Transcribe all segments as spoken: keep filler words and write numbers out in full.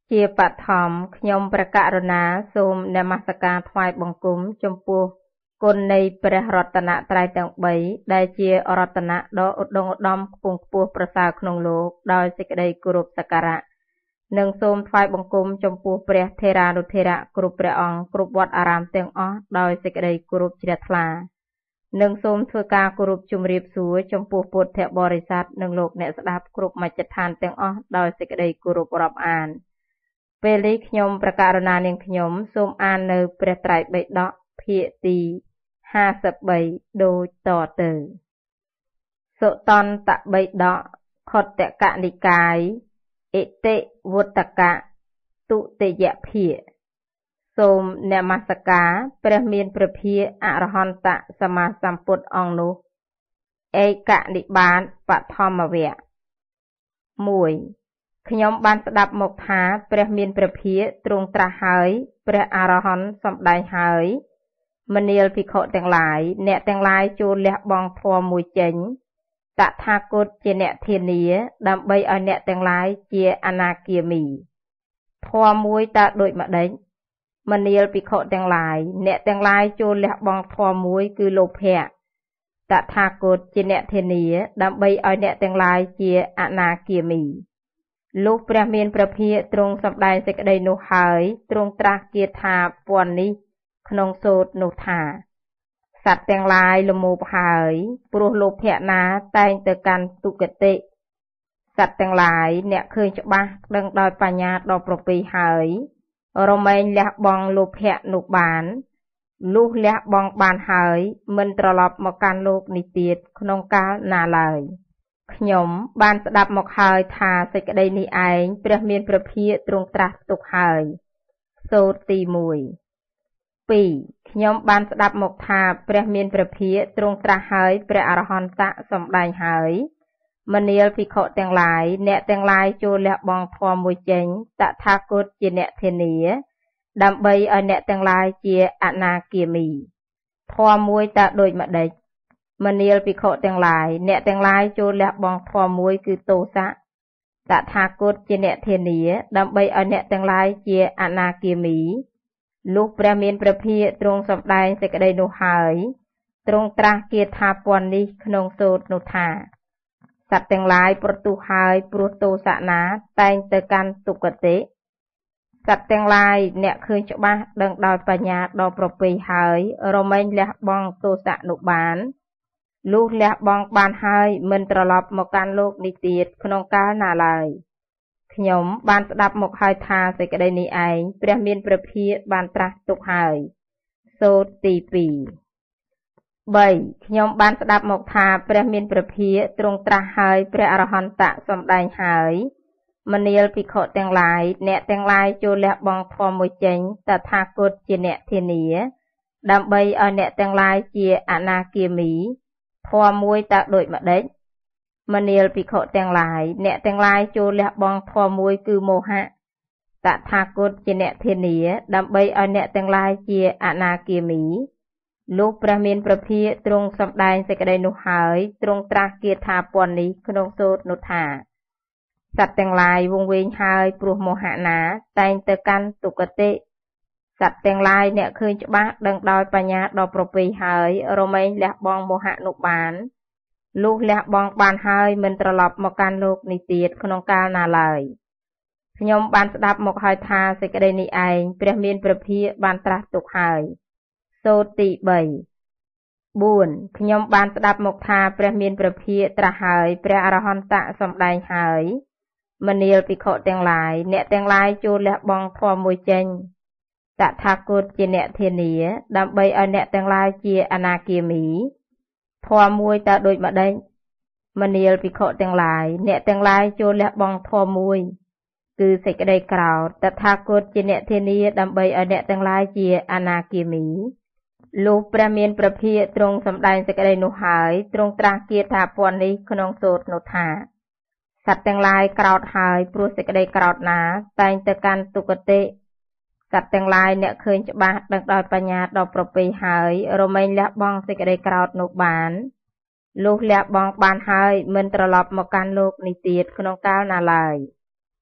ជាបឋមខ្ញុំព្រះករុណាសូមនមស្ការថ្វាយបង្គំចំពោះគុណនៃព្រះរតនត្រ័យទាំងបីដែលជារតនៈដ៏ឧត្តមឧត្តមខ្ពង់ខ្ពស់ប្រសើរក្នុងលោកដោយសេចក្តីគោរពសក្ការៈនិងសូមថ្វាយបង្គំចំពោះព្រះថេរានុថេរៈគ្រប់ព្រះអង្គគ្រប់វត្តអារាមទាំងអស់ដោយសេចក្តីគោរពជ្រះថ្លានិងសូមធ្វើការគោរពជម្រាបសួរចំពោះពុទ្ធបរិស័ទនិងលោកអ្នកស្ដាប់គ្រប់មជ្ឈដ្ឋានទាំងអស់ដោយសេចក្តីគោរពរាប់អានពេលនេះខ្ញុំព្រះករុណានាងខ្ញុំសូមអាននៅព្រះត្រៃបិដកភាគទីห้าสิบបីដូចតទៅសុតន្តបិដកខុទ្ទកនិកាយអិតិវុត្តកៈទុតិយភាគសូមនមស្ការព្រះមានព្រះភិក្ខអរហន្តសម្មាសម្ពុទ្ធអង្គនោះឯកនិបាតបឋមវគ្គមួយខ្ញុំបានស្ដាប់មកថាព្រះមានព្រះភិក្ខទ្រង់ត្រាស់ហើយព្រះអរហន្តសម្ដែងហើយមនាលភិក្ខុទាំងឡាយអ្នកទាំងឡាយចូលលះបង់ធម៌មួយចេញតថាគតជាអ្នកធានាដើម្បីឲ្យអ្នកទាំងឡាយជាអនាគាមីធម៌មួយតើដូចម្ដេចមនាលភិក្ខុទាំងឡាយអ្នកទាំងឡាយចូលលះបង់ធម៌មួយគឺលោភៈតថាគតជាអ្នកធានាដើម្បីឲ្យអ្នកទាំងឡាយជាអនាគាមីលុះព្រះមានព្រះភិក្ខទ្រង់សម្ដែងសេចក្តីនោះហើយទ្រង់ត្រាស់គាថាពន់នេះក្នុងសូត្រនោះថាសត្វទាំងឡាយលមោបហើយព្រោះលោភៈណាតែងទៅកាន់ទុគតិសត្វទាំងឡាយអ្នកឃើញច្បាស់ដឹងដោយបញ្ញាដ៏ប្រពៃហើយរមែងលះបង់លោភៈនោះបានលុះលះបង់បានហើយមិនត្រឡប់មកកាន់លោកនេះទៀតក្នុងកាលណាឡើយខ្ញុំបានស្ដាប់មកហើយថាសេចក្តីនេះឯងព្រះមានព្រះភិក្ខទ្រង់ត្រាស់ទុកហើយសូត្រទីមួយពីរខ្ញុំបានស្ដាប់មកថាព្រះមានព្រះភិក្ខទ្រង់ត្រាស់ហើយព្រះអរហន្តសម្ដែងហើយមនាលភិក្ខុទាំងឡាយអ្នកទាំងឡាយចូលលះបង់ធម៌មួយចេញតថាគតជាអ្នកធានាដើម្បីឲ្យអ្នកទាំងឡាយជាអនាគាមីធម៌មួយតើដូចម្ដេចមនាលភិក្ខុទាំងឡាយអ្នកទាំងឡាយចូលលះបង់ធម៌មួយគឺទោសៈតថាគតជាអ្នកធានាដើម្បីឲ្យអ្នកទាំងឡាយជាអនាគាមីលុះព្រះមានព្រះភិក្ខទ្រង់សម្ដែងសេចក្តីនោះហើយទ្រង់ត្រាស់គាថាពន់នេះក្នុងសូត្រនោះថាសត្វទាំងឡាយប្រទុះហើយព្រោះទោសៈណាតែងទៅកាន់ទុគតិសត្វទាំងឡាយអ្នកឃើញច្បាស់ដឹងដោយបញ្ញាដ៏ប្រពៃហើយរមែងលះបង់ទោសៈនោះបានលុះលះបង់បានហើយមិនត្រឡប់មកកាន់លោកនេះទៀតក្នុងកាលណាឡើយខ្ញុំបានស្ដាប់មកហើយថាសេចក្តីនេះឯងព្រះមានព្រះភិក្ខបានត្រាស់ទុកហើយសូត្រទីពីរបីខ្ញុំបានស្ដាប់មកថាព្រះមានព្រះភិក្ខទ្រង់ត្រាស់ហើយព្រះអរហន្តសម្ដែងហើយមនាលភិក្ខុទាំងឡាយអ្នកទាំងឡាយចូលលះបង់ធម៌មួយចេញតថាគតជាអ្នកធានាដើម្បីឲ្យអ្នកទាំងឡាយជាអនាគាមីធម៌មួយតើដូចម្ដេចមនាលភិក្ខុទាំងឡាយអ្នកទាំងឡាយចូលលះបង់ធម៌មួយគឺមោហៈតថាគតជាអ្នកធានាដើម្បីឲ្យអ្នកទាំងឡាយជាអនាគាមីលុះព្រះមានព្រះភិក្ខទ្រង់សម្ដែងសេចក្តីនោះហើយទ្រង់ត្រាស់គាថាពន់នេះក្នុងសូត្រនោះថាសត្វទាំងឡាយវង្វេងហើយព្រោះមោហៈណាតែងទៅកាន់ទុគតិសត្វទាំងឡាយអ្នកឃើញច្បាស់ដឹងដោយបញ្ញាដ៏ប្រពៃហើយរមែងលះបង់មោហៈនោះបានលុះលះបង់បានហើយមិនត្រឡប់មកកាន់លោកនេះទៀតក្នុងកាលណាឡើយខ្ញុំបានស្ដាប់មកហើយថាសេចក្តីនេះឯងព្រះមានព្រះភិក្ខបានត្រាស់ទុកហើយសូត្រទីបីបួនខ្ញុំបានស្ដាប់មកថាព្រះមានព្រះភិក្ខត្រាស់ហើយព្រះអរហន្តសម្ដែងហើយមនាលភិក្ខុទាំងឡាយអ្នកទាំងឡាយចូលលះបង់ធម៌មួយចេញតថាគតជាអ្នកធានាដើម្បីឲ្យអ្នកទាំងឡាយជាអនាគាមីធម៌មួយតើដូចម្ដេចមនាលភិក្ខុទាំងឡាយអ្នកទាំងឡាយចូលលះបង់ធម៌មួយគឺសេចក្តីក្រោធតថាគតជាអ្នកធានាដើម្បីឲ្យអ្នកទាំងឡាយជាអនាគាមីលុះព្រះមានព្រះភិក្ខទ្រង់សម្ដែងសេចក្តីនោះហើយទ្រង់ត្រាស់គាថាពន់នេះក្នុងសូត្រនោះថាសត្វទាំងឡាយក្រោធហើយព្រោះសេចក្តីក្រោធណាតែងទៅកាន់ទុគតិសត្វទាំងឡាយអ្នកឃើញច្បាស់ដឹងដោយបញ្ញាដ៏ប្រពៃហើយរមែងលះបង់សេចក្តីក្រោធនោះបានលុះលះបង់បានហើយមិនត្រឡប់មកកាន់លោកនេះទៀតក្នុងកាលណាឡើយ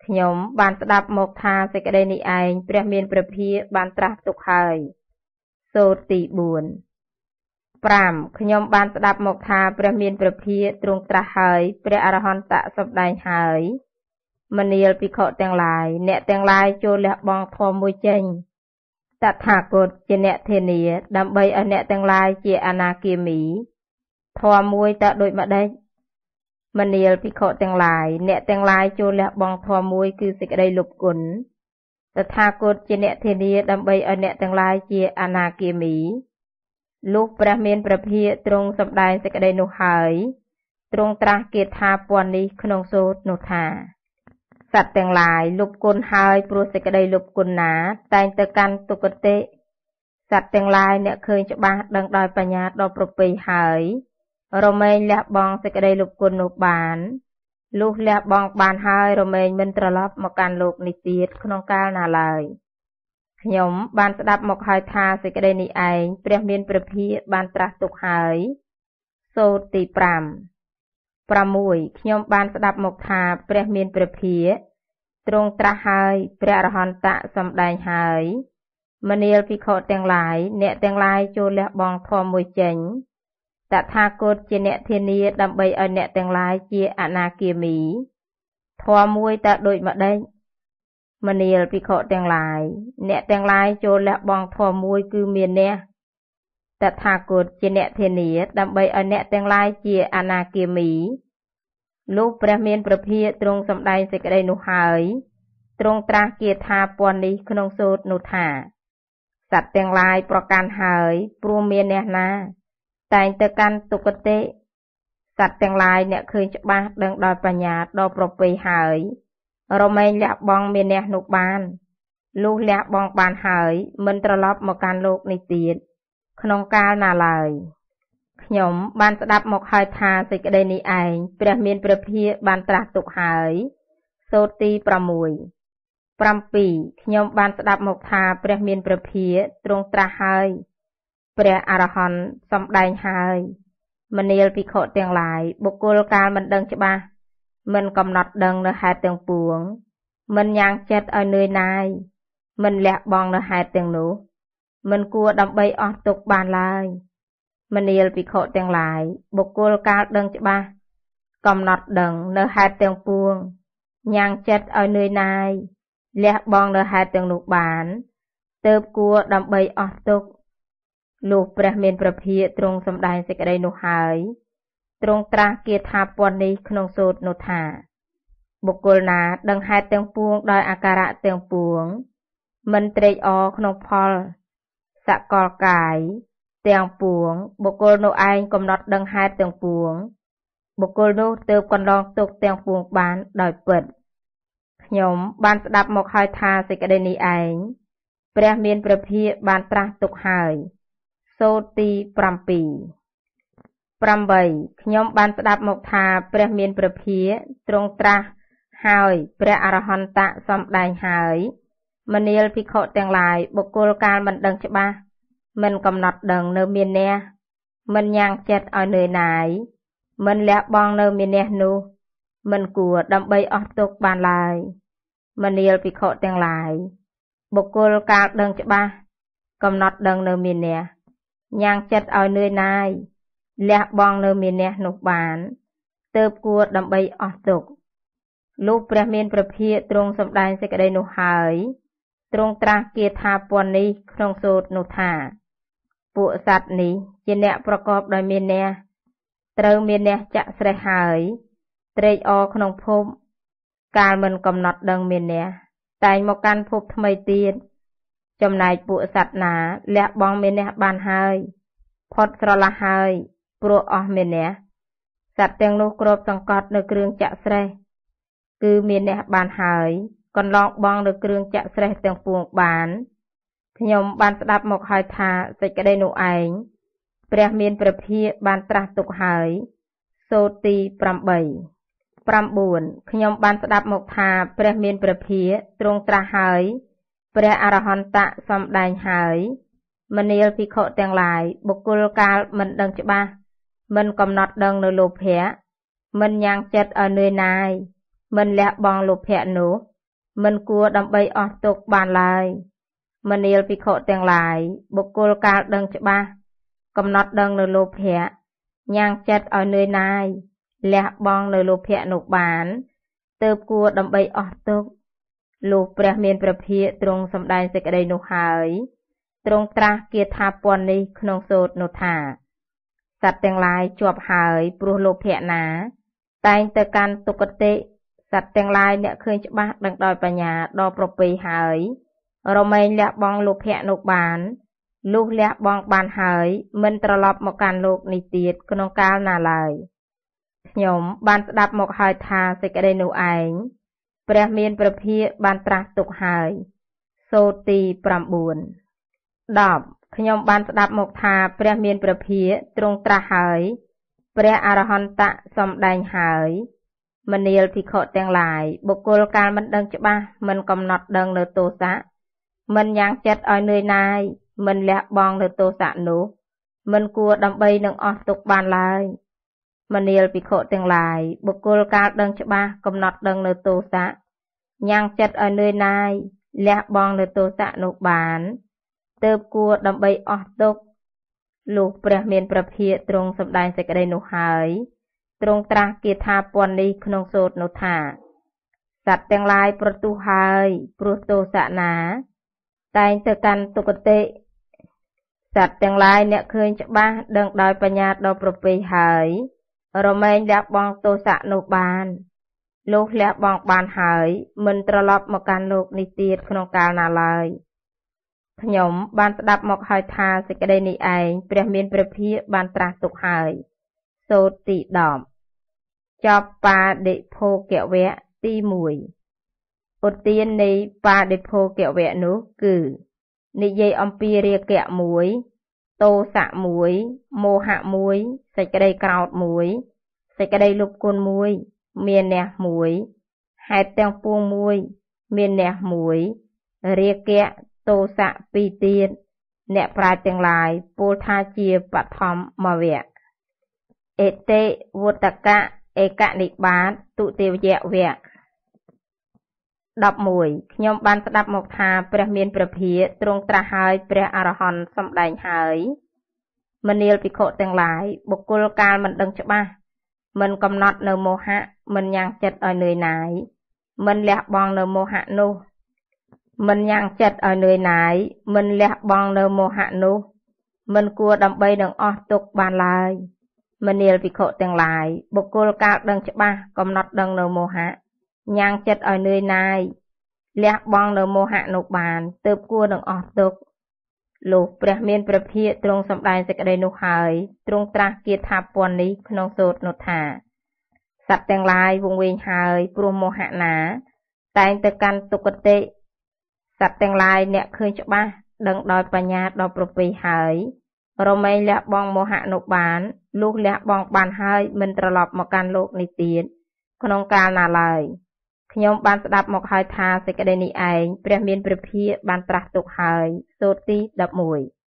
ខ្ញុំបានស្ដាប់មកថាសេចក្តីនេះឯងព្រះមានព្រះភិយបានត្រាស់ទុកហើយសូត្រទីបួន ប្រាំខ្ញុំបានស្ដាប់មកថាព្រះមានព្រះភិយទ្រង់ត្រាស់ហើយព្រះអរហន្តសម្ដែងហើយមនាលភិក្ខុទាំងឡាយអ្នកទាំងឡាយចូលលះបង់ធម៌មួយចេញតថាគតជាអ្នកធានាដើម្បីឲ្យអ្នកទាំងឡាយជាអនាគាមីធម៌មួយតើដូចម្ដេចមនាលភិក្ខុទាំងឡាយអ្នកទាំងឡាយចូលលះបង់ធម៌មួយគឺសេចក្តីលុបគុណតថាគតជាអ្នកធានាដើម្បីឲ្យអ្នកទាំងឡាយជាអនាគាមីលុះព្រះមានព្រះភិយទ្រង់សម្ដែងសេចក្តីនោះហើយទ្រង់ត្រាស់គាថាពន់នេះក្នុងសូត្រនោះថាសត្វទាំងឡាយលុបគុណហើយព្រោះសេចក្តីលុបគុណណាតែងទៅកាន់ទុគតិសត្វទាំងឡាយអ្នកឃើញច្បាស់ដឹងដោយបញ្ញាដ៏ប្រពៃហើយរមែងលះបង់សេចក្តីលុបគុណនោះបានលុះលះបង់បានហើយរមែងមិនត្រឡប់មកកាន់លោកនេះទៀតក្នុងកាលណាឡើយខ្ញុំបានស្ដាប់មកហើយថាសេចក្តីនេះឯងព្រះមានព្រះភិយបានត្រាស់ទុកហើយសូត្រទីប្រាំ ប្រាំមួយខ្ញុំបានស្ដាប់មកថាព្រះមានព្រះភិយទ្រង់ត្រាស់ហើយព្រះអរហន្តសម្ដែងហើយមនាលភិក្ខុទាំងឡាយអ្នកទាំងឡាយចូលលះបង់ធម៌មួយចេញតថាគតជាអ្នកធានាដើម្បីឲ្យអ្នកទាំងឡាយជាអនាគាមីធម៌មួយតើដូចម្ដេចមនាលភិក្ខុទាំងឡាយអ្នកទាំងឡាយចូលលះបង់ធម៌មួយគឺមានអ្នកតថាគតជាអ្នកធានាដើម្បីឲ្យអ្នកទាំងឡាយជាអនាគាមីលុះព្រះមានព្រះភិយទ្រង់សម្ដែងសេចក្តីនោះហើយទ្រង់ត្រាស់គាថាពន់នេះក្នុងសូត្រនោះថាសត្វទាំងឡាយប្រកាន់ហើយព្រោះមានអ្នកណាតែងទៅកាន់ទុគតិសត្វទាំងឡាយអ្នកឃើញច្បាស់ដឹងដោយបញ្ញាដ៏ប្រពៃហើយរមែងលះបង់មានអ្នកនោះបានលុះលះបង់បានហើយមិនត្រឡប់មកកាន់លោកនេះទៀតក្នុងកាលណាឡើយខ្ញុំបានស្ដាប់មកហើយថាសេចក្តីនេះឯងព្រះមានព្រះភិយបានត្រាស់ទុកហើយសូត្រទីប្រាំមួយ ប្រាំពីរខ្ញុំបានស្ដាប់មកថាព្រះមានព្រះភិយទ្រង់ត្រាស់ហើយព្រះអរហន្តសម្ដែងហើយមនាលភិក្ខុទាំងឡាយបុគ្គលកាលមិនដឹងច្បាស់មិនកំណត់ដឹងនៅហេតុទាំងពួងមិនញ៉ាំងចិត្តឲ្យនឿយណាយមិនលះបង់នៅហេតុទាំងនោះមិនគួរដើម្បីអស់ទុក្ខបានឡើយមនាលភិក្ខុទាំងឡាយបុគ្គលកាលដឹងច្បាស់កំណត់ដឹងនៅហេតុទាំងពួងញ៉ាំងចិត្តឲ្យនឿយណាយលះបង់នៅហេតុទាំងនោះបានទើបគួរដើម្បីអស់ទុក្ខលុះព្រះមានព្រះភិយទ្រង់សម្ដែងសេចក្តីនោះហើយទ្រង់ត្រាស់គាថាពន់នេះក្នុងសូត្រនោះថាបុគ្គលណាដឹងហេតុទាំងពួងដោយអាការៈទាំងពួងមិនត្រេកអរក្នុងផលសកលកាយទាំងពួងបុគ្គលនោះឯងកំណត់ដឹងហេតុទាំងពួងបុគ្គលនោះទើបកន្លងទុក្ខទាំងពួងបានដោយពិតខ្ញុំបានស្ដាប់មកហើយថាសេចក្តីនេះឯងព្រះមានព្រះភិយបានត្រាស់ទុកហើយសូត្រទីប្រាំពីរ ប្រាំបីខ្ញុំបានស្ដាប់មកថាព្រះមានព្រះភិយទ្រង់ត្រាស់ហើយព្រះអរហន្តសម្ដែងហើយមនាលភិក្ខុទាំងឡាយបុគ្គលកាលមិនដឹងច្បាស់មិនកំណត់ដឹងនៅមានអ្នកមិនញ៉ាំងចិត្តឲ្យនឿយណាយមិនលះបង់នៅមានអ្នកនោះមិនគួរដើម្បីអស់ទុក្ខបានឡើយមនាលភិក្ខុទាំងឡាយបុគ្គលកាលដឹងច្បាស់កំណត់ដឹងនៅមានអ្នកញ៉ាំងចិត្តឲ្យនឿយណាយលះបង់នៅមានអ្នកនោះបានទើបគួរដើម្បីអស់ទុក្ខលុះព្រះមានព្រះភិយទ្រង់សម្ដែងសេចក្តីនោះហើយទ្រង់ត្រាស់គាថាពន់នេះក្នុងសូត្រនោះថាពួកសត្វនេះជាអ្នកប្រកបដោយមានអ្នកត្រូវមានអ្នកចាក់ស្រេះហើយត្រេកអរក្នុងភពកាលមិនកំណត់ដឹងមានអ្នកតែងមកកាន់ភពថ្មីទៀតចំណែកពួកសត្វណាលះបង់មានអ្នកបានហើយផុតស្រឡះហើយព្រោះអស់មានអ្នកសត្វទាំងនោះគ្របសង្កត់នៅគ្រឿងចាក់ស្រេះគឺមានអ្នកបានហើយកន្លងបងនៅគ្រឿងចាក់ស្រេះទាំងពួងបានខ្ញុំបានស្ដាប់មកហើយថាសេចក្តីនោះឯងព្រះមានព្រះភិយបានត្រាស់ទុកហើយសូត្រទីប្រាំបី ប្រាំបួនខ្ញុំបានស្ដាប់មកថាព្រះមានព្រះភិយទ្រង់ត្រាស់ហើយព្រះអរហន្តសម្ដែងហើយមនាលភិក្ខុទាំងឡាយបុគ្គលកាលមិនដឹងច្បាស់មិនកំណត់ដឹងនៅលោភៈមិនញ៉ាំងចិត្តឲ្យនឿយណាយមិនលះបង់លោភៈនោះមិនគួរដើម្បីអស់ទុកបានឡើយមនាលភិក្ខុទាំងឡាយបុគ្គលកាលដឹងច្បាស់កំណត់ដឹងនៅលោភៈញ៉ាំងចិត្តឲ្យនឿយណាយលះបង់នៅលោភៈនោះបានទើបគួរដើម្បីអស់ទុកលុះព្រះមានព្រះភិក្ខទ្រង់សម្ដែងសេចក្តីនោះហើយទ្រង់ត្រាស់គាថាពន់នេះក្នុងសូត្រនោះថាសត្វទាំងឡាយជាប់ហើយព្រោះលោភៈណាតែងទៅកាន់ទុគតិសត្វទាំងឡាយអ្នកឃើញច្បាស់ដឹងដោយបញ្ញាដ៏ប្រពៃហើយរមែងលះបង់លោភៈនោះបានលុះលះបង់បានហើយមិនត្រឡប់មកកាន់លោកនេះទៀតក្នុងកាលណាឡើយខ្ញុំបានស្ដាប់មកហើយថាសេចក្តីនោះឯងព្រះមានព្រះភិក្ខបានត្រាស់ទុកហើយសូត្រទី៩ ដប់ខ្ញុំបានស្ដាប់មកថាព្រះមានព្រះភិក្ខទ្រង់ត្រាស់ហើយព្រះអរហន្តៈសម្ដែងហើយមនាលភិក្ខុទាំងឡាយបុគ្គលកាលមិនដឹងច្បាស់មិនកំណត់ដឹងនៅទោសៈមិនញ៉ាំងចិត្តឲ្យនឿយណាយមិនលះបង់នៅទោសៈនោះមិនគួរដើម្បីនឹងអស់ទុកបានឡើយមនាលភិក្ខុទាំងឡាយបុគ្គលកាលដឹងច្បាស់កំណត់ដឹងនៅទោសៈញ៉ាំងចិត្តឲ្យនឿយណាយលះបង់នៅទោសៈនោះបានទើបគួរដើម្បីអស់ទុកលុះព្រះមានព្រះភិក្ខទ្រង់សម្ដែងសេចក្តីនោះហើយទ្រង់ត្រាស់គាថាពន់នេះក្នុងសូត្រនោះថាសត្វទាំងឡាយប្រទុះហើយព្រោះទោសៈណាតែងទៅកាន់ទុគតិសត្វទាំងឡាយអ្នកឃើញច្បាស់ដឹងដោយបញ្ញាដ៏ប្រពៃហើយរមែងលះបង់ទោសៈនោះបានលុះលះបង់បានហើយមិនត្រឡប់មកកាន់លោកនេះទៀតក្នុងកាលណាឡើយខ្ញុំបានស្ដាប់មកហើយថាសេចក្តីនេះឯងព្រះមានព្រះភិក្ខបានត្រាស់ទុកហើយសូត្រទីដប់ចប់បាដិភោគវៈទីមួយឧទាននៃបាដិភោគវៈនោះគឺនិយាយអំពីរាគៈមួយទោសៈមួយមោហៈមួយសេចក្តីក្រោធមួយសេចក្តីលុបគុណមួយមានអ្នកមួយហេតុទាំងពួងមួយមានអ្នកមួយរាគៈទោសៈពីរទៀតអ្នកប្រាជ្ញទាំងឡាយពោលថាជាបឋមវៈអេតេវុតកៈឯកនិបាតទុតិយវៈដប់មួយខ្ញុំបានស្ដាប់មកថាព្រះមានព្រះភិក្ខទ្រង់ត្រាស់ហើយព្រះអរហន្តសម្ដែងហើយមនាលភិក្ខុទាំងឡាយបុគ្គលកាលមិនដឹងច្បាស់មិនកំណត់នៅមោហៈមិនញ៉ាំងចិត្តឲ្យនឿយណាយមិនលះបង់នៅមោហៈនោះមិនញ៉ាំងចិត្តឲ្យនឿយណាយមិនលះបង់នៅមោហៈនោះមិនគួរដើម្បីនឹងអស់ទុកបានឡើយមនាលភិក្ខុទាំងឡាយបុគ្គលកាលដឹងច្បាស់កំណត់ដឹងនៅមោហៈញ៉ាំងចិត្តឲ្យនឿយណាយលះបង់នៅមោហៈនោះបានទើបគួរនឹងអស់ទុកលុះព្រះមានព្រះភិក្ខទ្រង់សម្ដែងសេចក្តីនោះហើយទ្រង់ត្រាស់គាថាពន់នេះក្នុងសូត្រនោះថាសត្វទាំងឡាយវង្វេងហើយព្រោះមោហៈណាតែងទៅកាន់ទុគតិសត្វទាំងឡាយអ្នកឃើញច្បាស់ដឹងដោយបញ្ញាដ៏ប្រពៃហើយរមែងលះបង់មោហៈនោះបានលុះលះបង់បានហើយមិនត្រឡប់មកកាន់លោកនេះទៀតក្នុងកាលណាឡើយខ្ញុំបានស្ដាប់មកហើយថាសេចក្តីនេះឯងព្រះមានព្រះភិក្ខបានត្រាស់ទុកហើយសូត្រទីដប់មួយ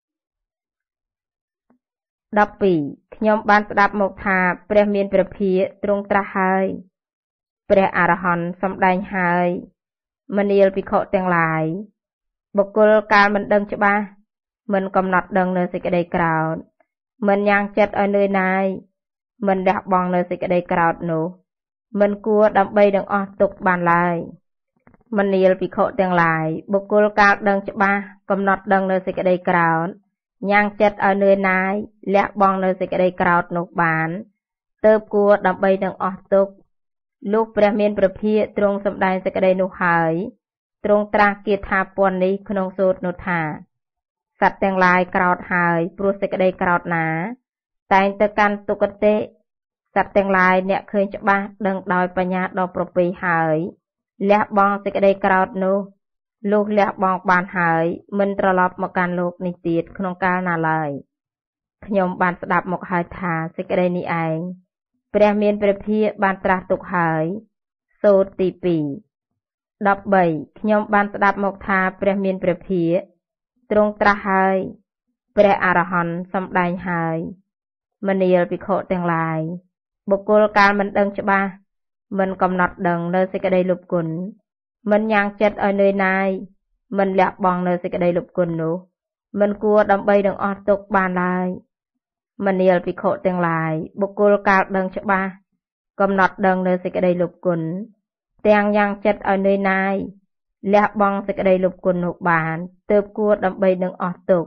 ដប់ពីរខ្ញុំបានស្ដាប់មកថាព្រះមានព្រះភិក្ខទ្រង់ត្រាស់ហើយព្រះអរហន្តសម្ដែងហើយមនាលភិក្ខុទាំងឡាយបុគ្គលកាលមិនដឹងច្បាស់មិនកំណត់ដឹងនៅសេចក្តីក្រោធមិនញ៉ាំងចិត្តឲ្យនឿយណាយមិនលះបង់នៅសេចក្តីក្រោធនោះមិនគួរដើម្បីនឹងអស់ទុកបានឡើយមនាលភិក្ខុទាំងឡាយបុគ្គលកាលដឹងច្បាស់កំណត់ដឹងនៅសេចក្តីក្រោធញ៉ាំងចិត្តឲ្យនឿយណាយលះបង់នៅសេចក្តីក្រោធនោះបានទើបគួរដើម្បីនឹងអស់ទុកលុះព្រះមានព្រះភិក្ខទ្រង់សម្ដែងសេចក្តីនោះហើយទ្រង់ត្រាស់គាថាពន់នេះក្នុងសូត្រនោះថាសត្វទាំងឡាយក្រោធហើយព្រោះសេចក្តីក្រោធណាតែងទៅកាន់ទុគតិសត្វទាំងឡាយអ្នកឃើញច្បាស់ដឹងដោយបញ្ញាដ៏ប្រពៃហើយលះបង់សេចក្តីក្រោធនោះលុះលះបង់បានហើយមិនត្រឡប់មកកាន់លោកនេះទៀតក្នុងកាលណាឡើយខ្ញុំបានស្ដាប់មកហើយថាសេចក្តីនេះឯងព្រះមានព្រះភិក្ខបានត្រាស់ទុកហើយសូត្រទីពីរ ដប់បីខ្ញុំបានស្ដាប់មកថាព្រះមានព្រះភិក្ខទ្រង់ត្រាស់ហើយព្រះអរហន្តសម្ដែងហើយមនាលភិក្ខុទាំងឡាយបុគ្គលកាលមិនដឹងច្បាស់មិនកំណត់ដឹងនៅសេចក្តីលុបគុណ mình nhang chết ở nơi này mình lẹ bong nơi cái đây lục quân nô mình cua đâm bay đừng ọt tục bàn lại mình yêu bị khổ tiếng lại bục cô cao đừng cho ba cầm nọt đừng nơi cái đây lục quân tiếng nhang chết ở nơi này lẹ bong cái đây lục quân nô bàn tớp cua đâm bay đừng ọt tục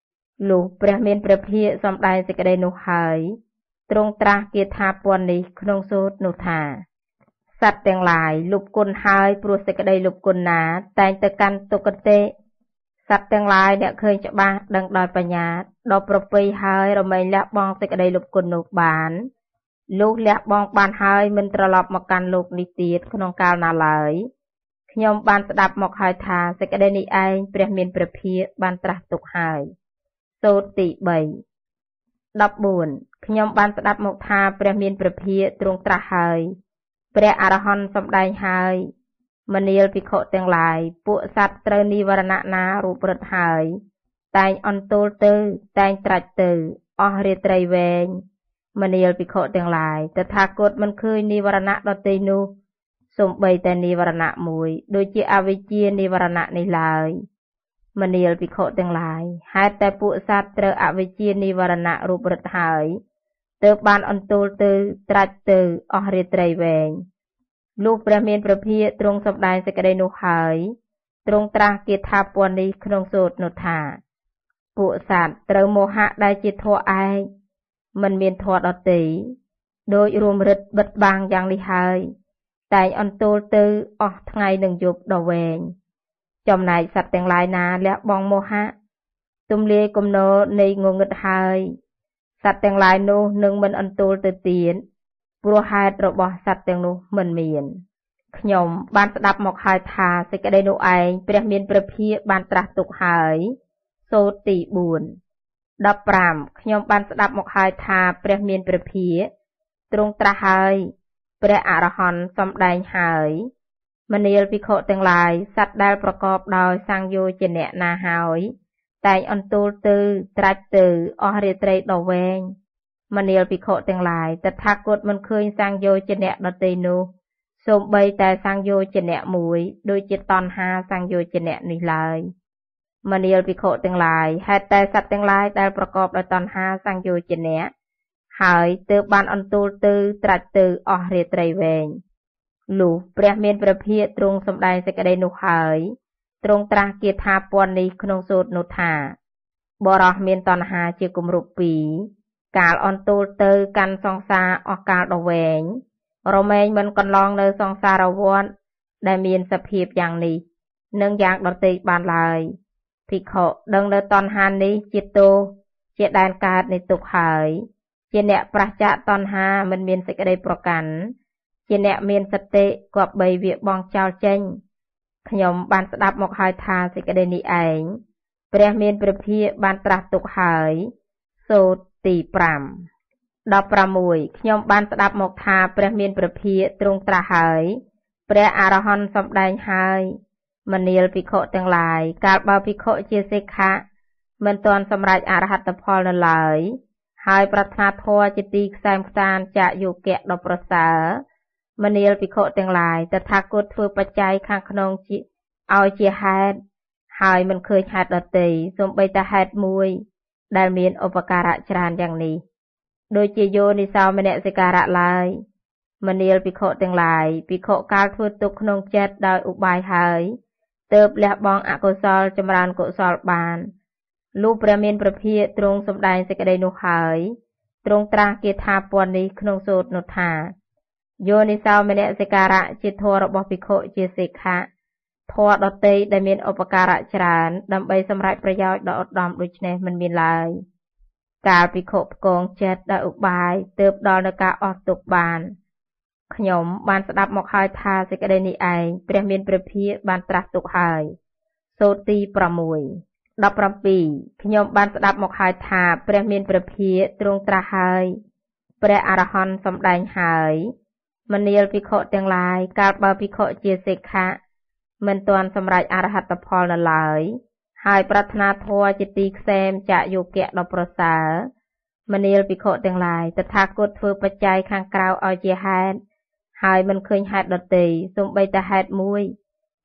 lụcព្រះមានព្រះភិក្ខសំដែងសេចក្តីនោះហើយទ្រង់ត្រាស់គាថាពន់នេះក្នុងសូត្រនោះថាសត្វទាំងឡាយលុបគុណហើយព្រោះសេចក្តីលុបគុណណាតែងទៅកាន់ទុគតិសត្វទាំងឡាយអ្នកឃើញច្បាស់ដឹងដោយបញ្ញាដល់ប្រពៃហើយរមែងលះបង់សេចក្តីលុបគុណនោះបានលោកលះបង់បានហើយមិនត្រឡប់មកកាន់លោកនេះទៀតក្នុងកាលណាឡើយខ្ញុំបានស្ដាប់មកហើយថាសេចក្តីនេះឯងព្រះមានព្រះភិក្ខបានត្រាស់ទុកហើយសូត្រទីបីដប់បួនខ្ញុំបានស្ដាប់មកថាព្រះមានព្រះភិក្ខទ្រង់ត្រាស់ហើយព្រះអរហន្តសម្ដែងហើយមនាលភិក្ខុទាំងឡាយពួកសត្វត្រូវនិវរណៈណារូបរត់ហើយតែងអន្ទោលទៅតែងត្រាច់ទៅអស់រាត្រីវែងមនាលភិក្ខុទាំងឡាយតថាគតមិនឃើញនិវរណៈដទៃនោះសូម្បីតែនិវរណៈមួយដូចជាអវិជ្ជានិវរណៈនេះឡើយមនាលភិក្ខុទាំងឡាយហេតុតែពួកសត្វត្រូវអវិជ្ជានិវរណៈរូបរត់ហើយទើបបានអន្ទោលទៅត្រាច់ទៅអស់រាត្រីវែងលុះព្រះមានព្រះភិក្ខទ្រង់សម្ដែងសេចក្តីនោះហើយទ្រង់ត្រាស់គាថាពន់នេះក្នុងសូត្រនោះថាពួកសត្វត្រូវមោហៈដែលជាធម៌ឯកមិនមានធម៌ដទៃដោយរួមរិទ្ធបិទបាំងយ៉ាងនេះហើយតែងអន្ទោលទៅអស់ថ្ងៃនិងយប់ដ៏វែងចំណែកសត្វទាំងឡាយណាលះបង់មោហៈទំលាយគំនរនៃងងឹតហើយសត្វទាំងឡាយនោះនឹងមិនអន្ទោលទៅទៀតព្រោះហេតុរបស់សត្វទាំងនោះមិនមានខ្ញុំបានស្ដាប់មកហើយថាសេចក្តីនោះឯងព្រះមានព្រះភិក្ខបានត្រាស់ទុកហើយសូត្រទីបួនដប់ប្រាំខ្ញុំបានស្ដាប់មកហើយថាព្រះមានព្រះភិក្ខទ្រង់ត្រាស់ហើយព្រះអរហន្តសម្ដែងហើយមនាលភិក្ខុទាំងឡាយសត្វដែលប្រកបដោយសង្យោជនៈណាហើយតែងអន្ទោលទៅត្រាច់ទៅអស់រាត្រីដ៏វែងមនាលភិក្ខុទាំងឡាយតថាគតមិនឃើញសង្យោជនៈដទៃនោះសូម្បីតែសង្យោជនៈមួយដូចជាតណ្ហាសង្យោជនៈនេះឡើយមនាលភិក្ខុទាំងឡាយហេតុតែសត្វទាំងឡាយដែលប្រកបដោយតណ្ហាសង្យោជនៈហើយទើបបានអន្ទោលទៅត្រាច់ទៅអស់រាត្រីវែងលុះព្រះមានព្រះភិក្ខទ្រង់សម្ដែងសេចក្តីនោះហើយទ្រង់ត្រាស់គាថាពន់នេះក្នុងសូត្រនោះថាបរោះមានតណ្ហាជាគម្រប់ពីរកាលអន្ទោលទៅកាន់សង្សារអស់កាលដ៏វែងរមែងមិនកន្លងនៅសង្សារវដ្តដែលមានសភាពយ៉ាងនេះនិងយ៉ាងដទៃបានឡើយភិក្ខុដឹងនៅតណ្ហានេះជាទោសជាដែនកើតនៃទុក្ខហើយជាអ្នកប្រឆាចតណ្ហាមិនមានសេចក្តីប្រកាន់ជាអ្នកមានសតិគប្បីវាបង់ចោលចេញខ្ញុំបានស្ដាប់មកហើយថាសេចក្តីនេះឯងព្រះមានព្រះភិក្ខបានត្រាស់ទុកហើយសូត្រទីប្រាំដប់ប្រាំមួយខ្ញុំបានស្ដាប់មកថាព្រះមានព្រះភិក្ខទ្រង់ត្រាស់ហើយព្រះអរហន្តសម្ដែងហើយមនាលភិក្ខុទាំងឡាយកាលបើភិក្ខុជាសិក្ខៈមិនទាន់សម្រេចអរហត្តផលនៅឡើយហើយប្រាថ្នាធម៌ជាទីខ្សែមខ្សានចៈយោគៈដ៏ប្រសើរមនាលភិក្ខុទាំងឡាយតថាគតធ្វើបច្ច័យខាងក្នុងជាឲ្យជាហេតុហើយមិនឃើញហេតុដទៃសូម្បីតែហេតុមួយដែលមានឧបការៈច្រើនយ៉ាងនេះដូចជាយោនិសោមនសិការៈឡើយមនាលភិក្ខុទាំងឡាយភិក្ខុកាលធ្វើទុកក្នុងចិត្តដោយឧបាយហើយទើបលះបង់អកុសលចម្រើនកុសលបានលុះព្រះមានព្រះភិក្ខទ្រង់សម្ដែងសេចក្តីនោះហើយទ្រង់ត្រាស់គាថាពន់នេះក្នុងសូត្រនោះថាយោនិសោមនសិការៈជាធម៌របស់ភិក្ខុជាសិក្ខៈធម៌ដទៃដែលមានឧបការៈច្រើនដើម្បីសម្រេចប្រយោជន៍ដ៏ឧត្តមដូចនេះមិនមានឡើយកាលភិក្ខុផ្គងចិត្តដោយឧបាយទើបដល់នៅការអស់ទុក្ខបានខ្ញុំបានស្ដាប់មកហើយថាសេចក្តីនេះឯងព្រះមានព្រះភិក្ខបានត្រាស់ទុកហើយសូត្រទីប្រាំមួយដប់ប្រាំពីរខ្ញុំបានស្ដាប់មកហើយថាព្រះមានព្រះភិក្ខទ្រង់ត្រាស់ហើយព្រះអរហន្តសម្ដែងហើយមនាលភិក្ខុទាំងឡាយកាលបើភិក្ខុជាសិក្ខៈមិនទាន់សម្រេចអរហត្តផលនៅឡើយហើយប្រាថ្នាធម៌ជាទីខ្សែមចៈយោគៈដ៏ប្រសើរមនាលភិក្ខុទាំងឡាយតថាគតធ្វើបច្ច័យខាងក្រៅឲ្យជាហេតុហើយមិនឃើញហេតុដទៃសូម្បីតែហេតុមួយ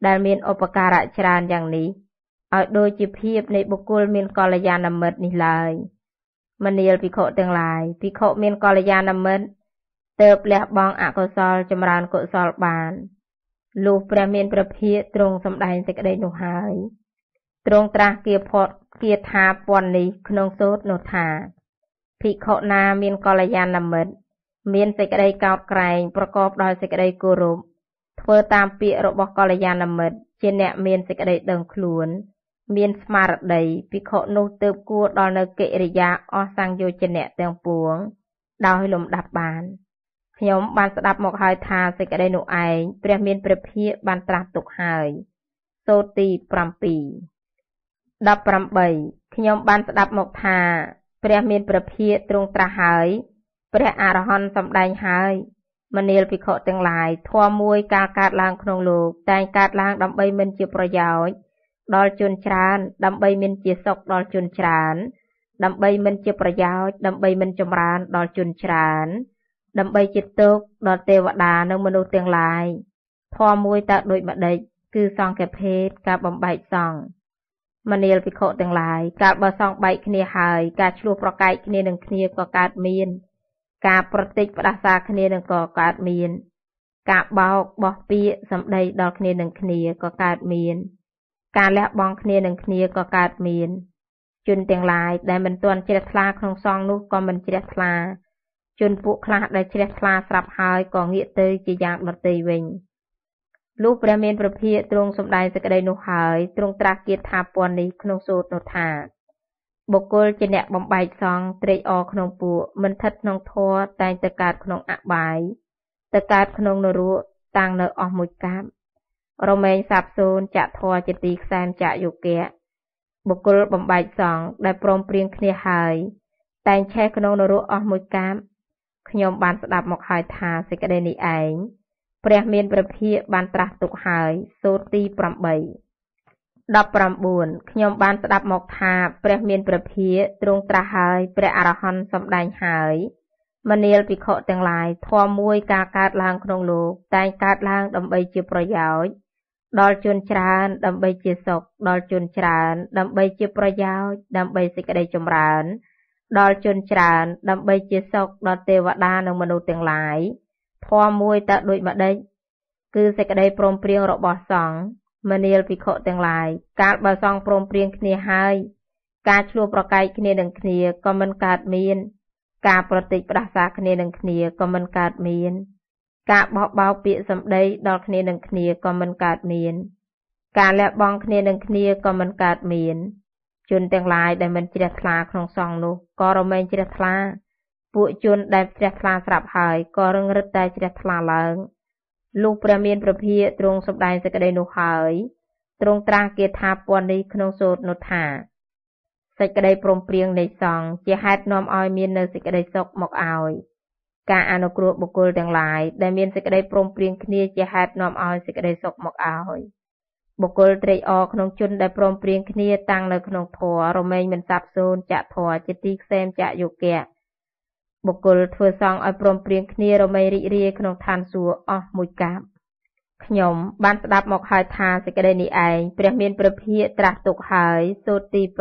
ដែលមានឧបការៈច្រើនយ៉ាងនេះឲ្យដូចជាភាពនៃបុគ្គលមានកល្យាណមិត្តនេះឡើយមនាលភិក្ខុទាំងឡាយភិក្ខុមានកល្យាណមិត្តទើបលះបង់អកុសលចម្រើនកុសលបានលុះព្រះមានព្រះភិក្ខទ្រង់សម្ដែងសេចក្តីនោះហើយទ្រង់ត្រាស់គាផតគាថាពន់នេះក្នុងសូត្រនោះថាភិក្ខុណាមានកល្យាណមិត្តមានសេចក្តីកោតក្រែងប្រកបដោយសេចក្តីគោរពធ្វើតាមពាក្យរបស់កល្យាណមិត្តជាអ្នកមានសេចក្តីដឹងខ្លួនមានស្មារតីភិក្ខុនោះទើបគួរដល់នៅកិរិយាអស់សង្យោជនៈទាំងពួងដោយលំដាប់បានខ្ញុំបានស្ដាប់មកហើយថាសេចក្តីនោះឯងព្រះមានព្រះភិក្ខបានត្រាស់ទុកហើយសូត្រទី7 ដប់ប្រាំបីខ្ញុំបានស្ដាប់មកថាព្រះមានព្រះភិក្ខទ្រង់ត្រាស់ហើយព្រះអរហន្តសម្ដែងហើយមនាលភិក្ខុទាំងឡាយធម៌មួយការកើតឡើងក្នុងលោកតែងកើតឡើងដើម្បីមិនជាប្រយោជន៍ដល់ជនច្រើនដើម្បីមិនជាសុខដល់ជនច្រើនដើម្បីមិនជាប្រយោជន៍ដើម្បីមិនចម្រើនដល់ជនច្រើនដើម្បីជាទុក្ខដល់ទេវតានិងមនុស្សទាំងឡាយធម៌មួយតើដូចម្ដេចគឺសង្ឃភេទការបំបែកសង្ឃមនាលភិក្ខុទាំងឡាយកាលបើសង្ឃបែកគ្នាហើយការឆ្លោះប្រកែកគ្នានឹងគ្នាក៏កើតមានការប្រតិចផ្ដាសាគ្នានឹងក៏កើតមានការបោកបោះពាក្យសម្ដីដល់គ្នានឹងគ្នាក៏កើតមានការលះបង់គ្នានឹងគ្នាក៏កើតមានជនទាំងឡាយដែលមិនទាន់ជ្រះថ្លាក្នុងសង្ឃនោះក៏មិនជ្រះថ្លាជនពួកខ្លះដែលជ្រះថ្លាស្រាប់ហើយក៏ងាកទៅជាយ៉ាងដទៃវិញលុះព្រះមានព្រះភិក្ខទ្រង់សម្ដែងសេចក្តីនោះហើយទ្រង់ត្រាស់គាថាពន់នេះក្នុងសូត្រនោះថាបុគ្គលជាអ្នកបំបែកសង្ឃត្រេកអរក្នុងពួកមិនស្ថិតក្នុងធម៌តែងតែកើតក្នុងអបាយទៅកើតក្នុងនរកតាំងនៅអស់មួយកាប់រមែងសាបសូន្យចៈធម៌ជាទីខ្សែមចៈយុគៈបុគ្គលបំបែកសង្ឃដែលព្រមព្រៀងគ្នាហើយតែងឆេះក្នុងនរកអស់មួយកាប់ខ្ញុំបានស្ដាប់មកហើយថាសេចក្តីនេះឯងព្រះមានព្រះភិក្ខបានត្រាស់ទុកហើយសូត្រទី8 ដប់ប្រាំបួនខ្ញុំបានស្ដាប់មកថាព្រះមានព្រះភិក្ខទ្រង់ត្រាស់ហើយព្រះអរហន្តសម្ដែងហើយមនាលភិក្ខុទាំងឡាយធម៌មួយការកើតឡើងក្នុងលោកតែងកើតឡើងដើម្បីជាប្រយោជន៍ដល់ជនច្រើនដើម្បីជាសុខដល់ជនច្រើនដើម្បីជាប្រយោជន៍ដើម្បីសេចក្តីចម្រើនដល់ជនច្រើនដើម្បីជាសុខដល់ទេវតានិងមនុស្សទាំងឡាយធម៌មួយតើដូចម្ដេចគឺសេចក្តីព្រមព្រៀងរបស់សង្ឃមនាលភិក្ខុទាំងឡាយកាលបើសង្ឃព្រមព្រៀងគ្នាហើយការឆ្លោះប្រកែកគ្នានឹងគ្នាក៏មិនកើតមានការប្រតិចផ្ដាសាគ្នានឹងគ្នាក៏មិនកើតមានការបោះបោកពាក្យសម្ដីដល់គ្នានឹងគ្នាក៏មិនកើតមានការលះបង់គ្នានឹងគ្នាក៏មិនកើតមានជនទាំងឡាយដែលមិនជ្រះថ្លាក្នុងសង្ឃនោះក៏រមែងជ្រះថ្លាពួកជនដែលជ្រះថ្លាស្រាប់ហើយក៏រឹងរិតតែជ្រះថ្លាឡើងលុះព្រះមានព្រះភិក្ខទ្រង់សម្ដែងសេចក្តីនោះហើយទ្រង់ត្រាស់គាថាពន់នេះក្នុងសូត្រនោះថាសេចក្តីព្រមព្រៀងនៃសង្ឃជាហេតុនាំឲ្យមាននៅសេចក្តីសុខមកឲ្យការអនុគ្រោះបុគ្គលទាំងឡាយដែលមានសេចក្តីព្រមព្រៀងគ្នាជាហេតុនាំឲ្យសេចក្តីសុខមកឲ្យបុគ្គលត្រេកអរក្នុងជនដែលព្រមព្រៀងគ្នាតាំងនៅក្នុងធម៌រមែងមិនសាបសូន្យចៈធម៌ជាទីខ្សែមចៈយុគៈបុគ្គលធ្វើសង្ឃឲ្យព្រមព្រៀងគ្នារមែងរីករាយក្នុងឋានសួគ៌អស់មួយកាប់ខ្ញុំបានស្ដាប់មកហើយថាសេចក្តីនេះឯងព្រះមានព្រះភិក្ខត្រាស់ទុកហើយសូត្រទី9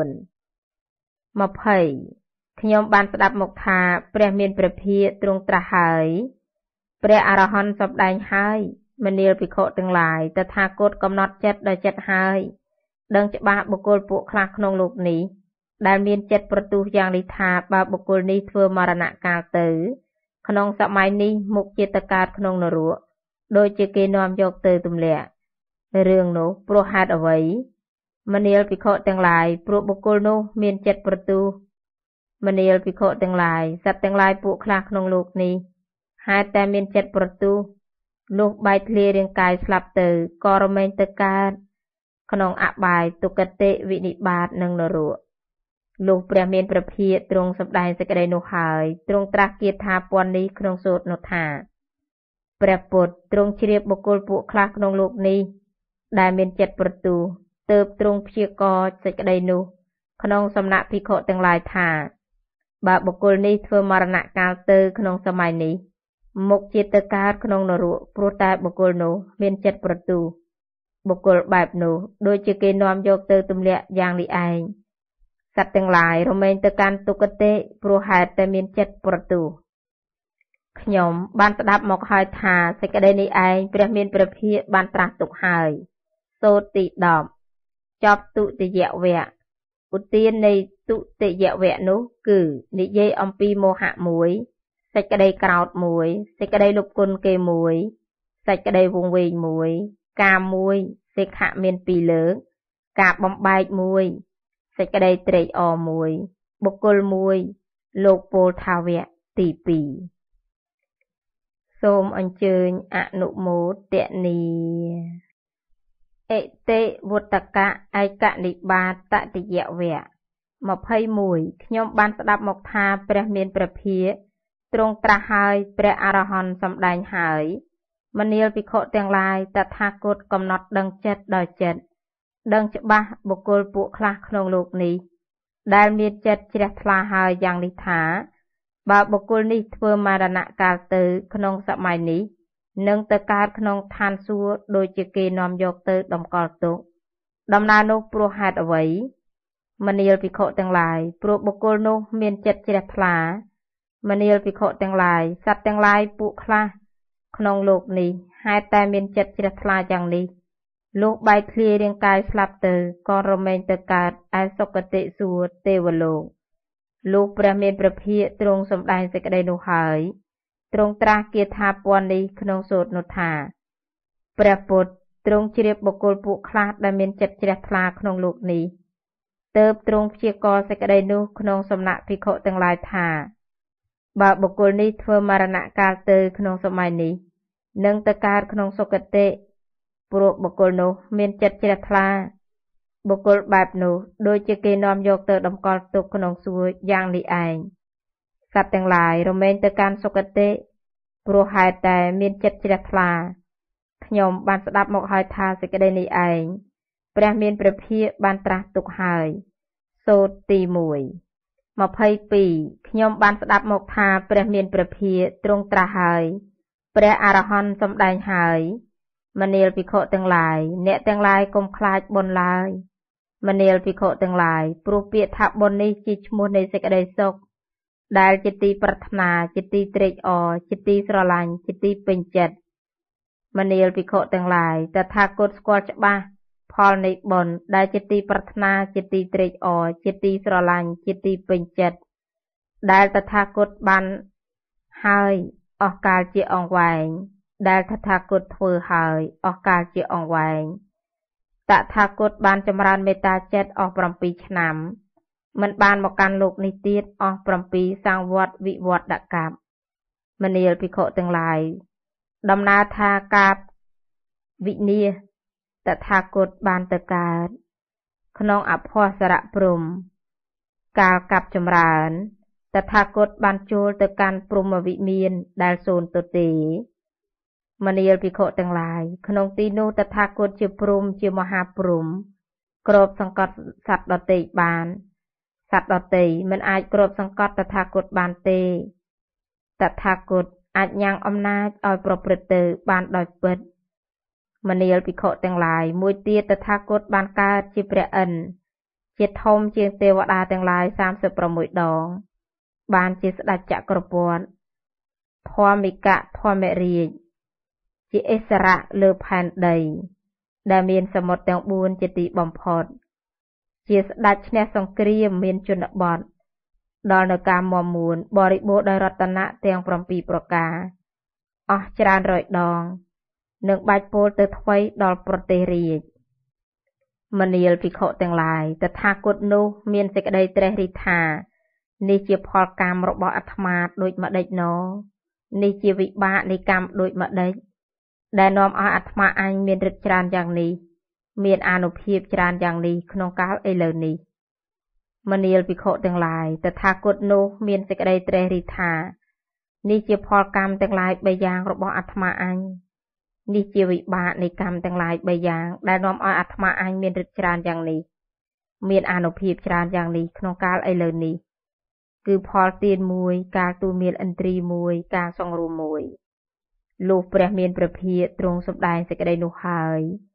20ខ្ញុំបានស្ដាប់មកថាព្រះមានព្រះភិក្ខទ្រង់ត្រាស់ហើយព្រះអរហន្តសម្ដែងហើយមនាលភិក្ខុទាំងឡាយតថាគតកំណត់ចិត្តដោយចិត្តហើយដឹងច្បាស់បុគ្គលពួកខ្លះក្នុងលោកនេះដែលមានចិត្តប្រទុះយ៉ាងនេះថាបើបុគ្គលនេះធ្វើមរណកាលទៅក្នុងសម័យនេះមុខជាតកើតក្នុងនរកដូចជាគេនាំយកទៅទម្លាក់រឿងនោះព្រោះហេតុអ្វីមនាលភិក្ខុទាំងឡាយព្រោះបុគ្គលនោះមានចិត្តប្រទុះមនាលភិក្ខុទាំងឡាយសត្វទាំងឡាយពួកខ្លះក្នុងលោកនេះហេតុតែមានចិត្តប្រទុះលុះបែកធ្លាយរាងកាយស្លាប់ទៅក៏រមែងទៅកើតក្នុងអបាយទុគតិវិនិបាតនិងនរកលុះព្រះមានព្រះភិក្ខទ្រង់សម្ដែងសេចក្តីនោះហើយទ្រង់ត្រាស់គាថាពន់នេះក្នុងសូត្រនោះថាព្រះពុទ្ធទ្រង់ជ្រាបបុគ្គលពួកខ្លះក្នុងលោកនេះដែលមានចិត្តប្រទុះទើបទ្រង់ព្យាករណ៍សេចក្តីនោះក្នុងសំណាក់ភិក្ខុទាំងឡាយថាបើបុគ្គលនេះធ្វើមរណកាលទៅក្នុងសម័យនេះមុខជាទៅកើតក្នុងនរកព្រោះតែបុគ្គលនោះមានចិត្តប្រទុះបុគ្គលបែបនោះដូចជាគេនាំយកទៅទម្លាក់យ៉ាងនេះឯងសត្វទាំងឡាយរមែងទៅកាន់ទុគតិព្រោះហេតុតែមានចិត្តប្រទូខ្ញុំបានស្ដាប់មកហើយថាសេចក្តីនេះឯងព្រះមានព្រះភិក្ខបានត្រាស់ទុកហើយសូត្រទីដប់ចប់ទុតិយវគ្គឧទាននៃទុតិយវគ្គនោះគឺនិយាយអំពីមោហៈមួយសេចក្តីក្រោធមួយសេចក្តីលុបគុណគេមួយសេចក្តីវង្វេងមួយកាមមួយសិក្ខៈមានពីរលើកការបំបែកមួយសេចក្តីត្រេកអរមួយបុគ្គលមួយលោកពោលថាវៈទីពីរសូមអញ្ជើញអនុមោទនាអិតិវុត្តកៈឯកនិបាតតតិយវគ្គម្ភៃមួយខ្ញុំបានស្ដាប់មកថាព្រះមានព្រះភិក្ខទ្រង់ត្រាស់ហើយព្រះអរហន្តសម្ដែងហើយមនាលភិក្ខុទាំងឡាយតថាគតកំណត់ដឹងចិត្តដោយចិត្តដឹងច្បាស់បុគ្គលពួកខ្លះក្នុងលោកនេះដែលមានចិត្តជ្រះថ្លាហើយយ៉ាងនេះថាបើបុគ្គលនេះធ្វើមរណកាលទៅក្នុងសម័យនេះនឹងទៅកើតក្នុងឋានសួគ៌ដូចជាគេនាំយកទៅតម្កល់ទុកដំណើរនោះព្រោះហេតុអ្វីមនាលភិក្ខុទាំងឡាយព្រោះបុគ្គលនោះមានចិត្តជ្រះថ្លាមនាលភិក្ខុទាំងឡាយសត្វទាំងឡាយពួកខ្លះក្នុងលោកនេះហេតុតែមានចិត្តជ្រះថ្លាយ៉ាងនេះលុះបែកធ្លាយរាងកាយស្លាប់ទៅក៏រមែងទៅកើតឯសុគតិសួគ៌ទេវលោកលុះព្រះមានព្រះភិក្ខទ្រង់សម្ដែងសេចក្តីនោះហើយទ្រង់ត្រាស់គាថាពន់នេះក្នុងសូត្រនោះថាព្រះពុទ្ធទ្រង់ជ្រាបបុគ្គលពួកខ្លះដែលមានចិត្តជ្រះថ្លាក្នុងលោកនេះទើបទ្រង់ព្យាករណ៍សេចក្តីនោះក្នុងសំណាក់ភិក្ខុទាំងឡាយថាបើបុគ្គលនេះធ្វើមរណកាលទៅក្នុងសម័យនេះនឹងទៅកើតក្នុងសុគតិព្រោះបុគ្គលនោះមានចិត្តជ្រះថ្លាបុគ្គលបែបនោះដូចជាគេនាំយកទៅតម្កល់ទុកក្នុងសួគ៌យ៉ាងនេះឯងសត្វទាំងឡាយរមែងទៅកាន់សុគតិព្រោះហេតុតែមានចិត្តជ្រះថ្លាខ្ញុំបានស្ដាប់មកហើយថាសេចក្តីនេះឯងព្រះមានព្រះភិក្ខបានត្រាស់ទុកហើយសូត្រទីមួយម្ភៃពីរខ្ញុំបានស្ដាប់មកថាព្រះមានព្រះភិក្ខទ្រង់ត្រាស់ហើយព្រះអរហន្តសម្ដែងហើយមនាលភិក្ខុទាំងឡាយអ្នកទាំងឡាយកុំខ្លាចបុណ្យឡើយមនាលភិក្ខុទាំងឡាយព្រោះពាក្យថាបុណ្យនេះជាឈ្មោះនៃសេចក្តីសុខដែលជាទីប្រាថ្នាជាទីត្រេកអរជាទីស្រឡាញ់ជាទីពេញចិត្តមនាលភិក្ខុទាំងឡាយតថាគតស្គាល់ច្បាស់ផលនៃបុណ្យដែលជាទីប្រាថ្នាជាទីត្រេកអរជាទីស្រឡាញ់ជាទីពេញចិត្តដែលតថាគតបានហើយអស់កាលជាអង្វែងដែលតថាគតធ្វើហើយអស់កាលជាអង្វែងតថាគតបានចម្រើនមេត្តាចិត្តអស់ប្រាំពីរឆ្នាំមិនបានមកកាន់លោកនេះទៀតអស់ប្រាំពីរសង្វត្តវិវត្តកកាប់មនាលភិក្ខុទាំងឡាយដំណើរថាកាបវិនាសតថាគតបានទៅកើតក្នុងអភ័សរៈព្រំកាលកាប់ចម្រើនតថាគតបានចូលទៅកាន់ព្រំវិមានដែលសូន្យទទេមនាលភិក្ខុទាំងឡាយក្នុងទីនោះតថាគតជាព្រំជាមហាព្រំគ្របសង្កត់សត្វដទៃបានសត្វដទៃមិនអាចគ្របសង្កត់តថាគតបានទេតថាគតអាចញ៉ាំងអំណាចឲ្យប្រព្រឹត្តទៅបានដោយពិតមនាលភិក្ខុទាំងឡាយមួយទៀតតថាគតបានកើតជាព្រះឥន្ទជាធំជាងទេវតាទាំងឡាយសាមសិបប្រាំមួយដងបានជាស្ដេចចក្រពត្តិធម្មិកៈធម្មរាជជាឥស្សរៈលើផែនដីដែលមានសមុទ្រទាំងបួនជាទីបំផុតជាស្ដេចឈ្នះសង្គ្រាមមានជនបទដល់នៅការមាំមួនបរិបូរណ៍ដោយរតនៈទាំងប្រាំពីរប្រការអស់ច្រើនរយដងនឹងបាច់ពោលទៅថ្វីដល់ប្រទេសរាជមនាលភិក្ខុទាំងឡាយតថាគតនោះមានសេចក្តីត្រេះរិះថានេះជាផលកម្មរបស់អាត្មាដូចម្ដេចណនេះជាវិបាកនៃកម្មដូចម្ដេចដែលនាំឲ្យអាត្មាអញមានឫទ្ធិច្រើនយ៉ាងនេះមានអានុភាពច្រើនយ៉ាងនេះក្នុងកាលឥឡូវនេះមនាលភិក្ខុទាំងឡាយតថាគតនោះមានសេចក្តីត្រេះរិះថានេះជាផលកម្មទាំងឡាយបីយ៉ាងរបស់អាត្មាអញនេះជាវិបាកនៃកម្មទាំងឡាយបីយ៉ាងដែលនាំឲ្យអាត្មាអញមានឫទ្ធិច្រើនយ៉ាងនេះមានអានុភាពច្រើនយ៉ាងនេះក្នុងកាលឥឡូវនេះគឺផលទានមួយការទូលមានឥន្ទ្រីមួយការសង្រួមមួយលុះព្រះមានព្រះភិក្ខទ្រង់សម្ដែងសេចក្តីនោះហើយ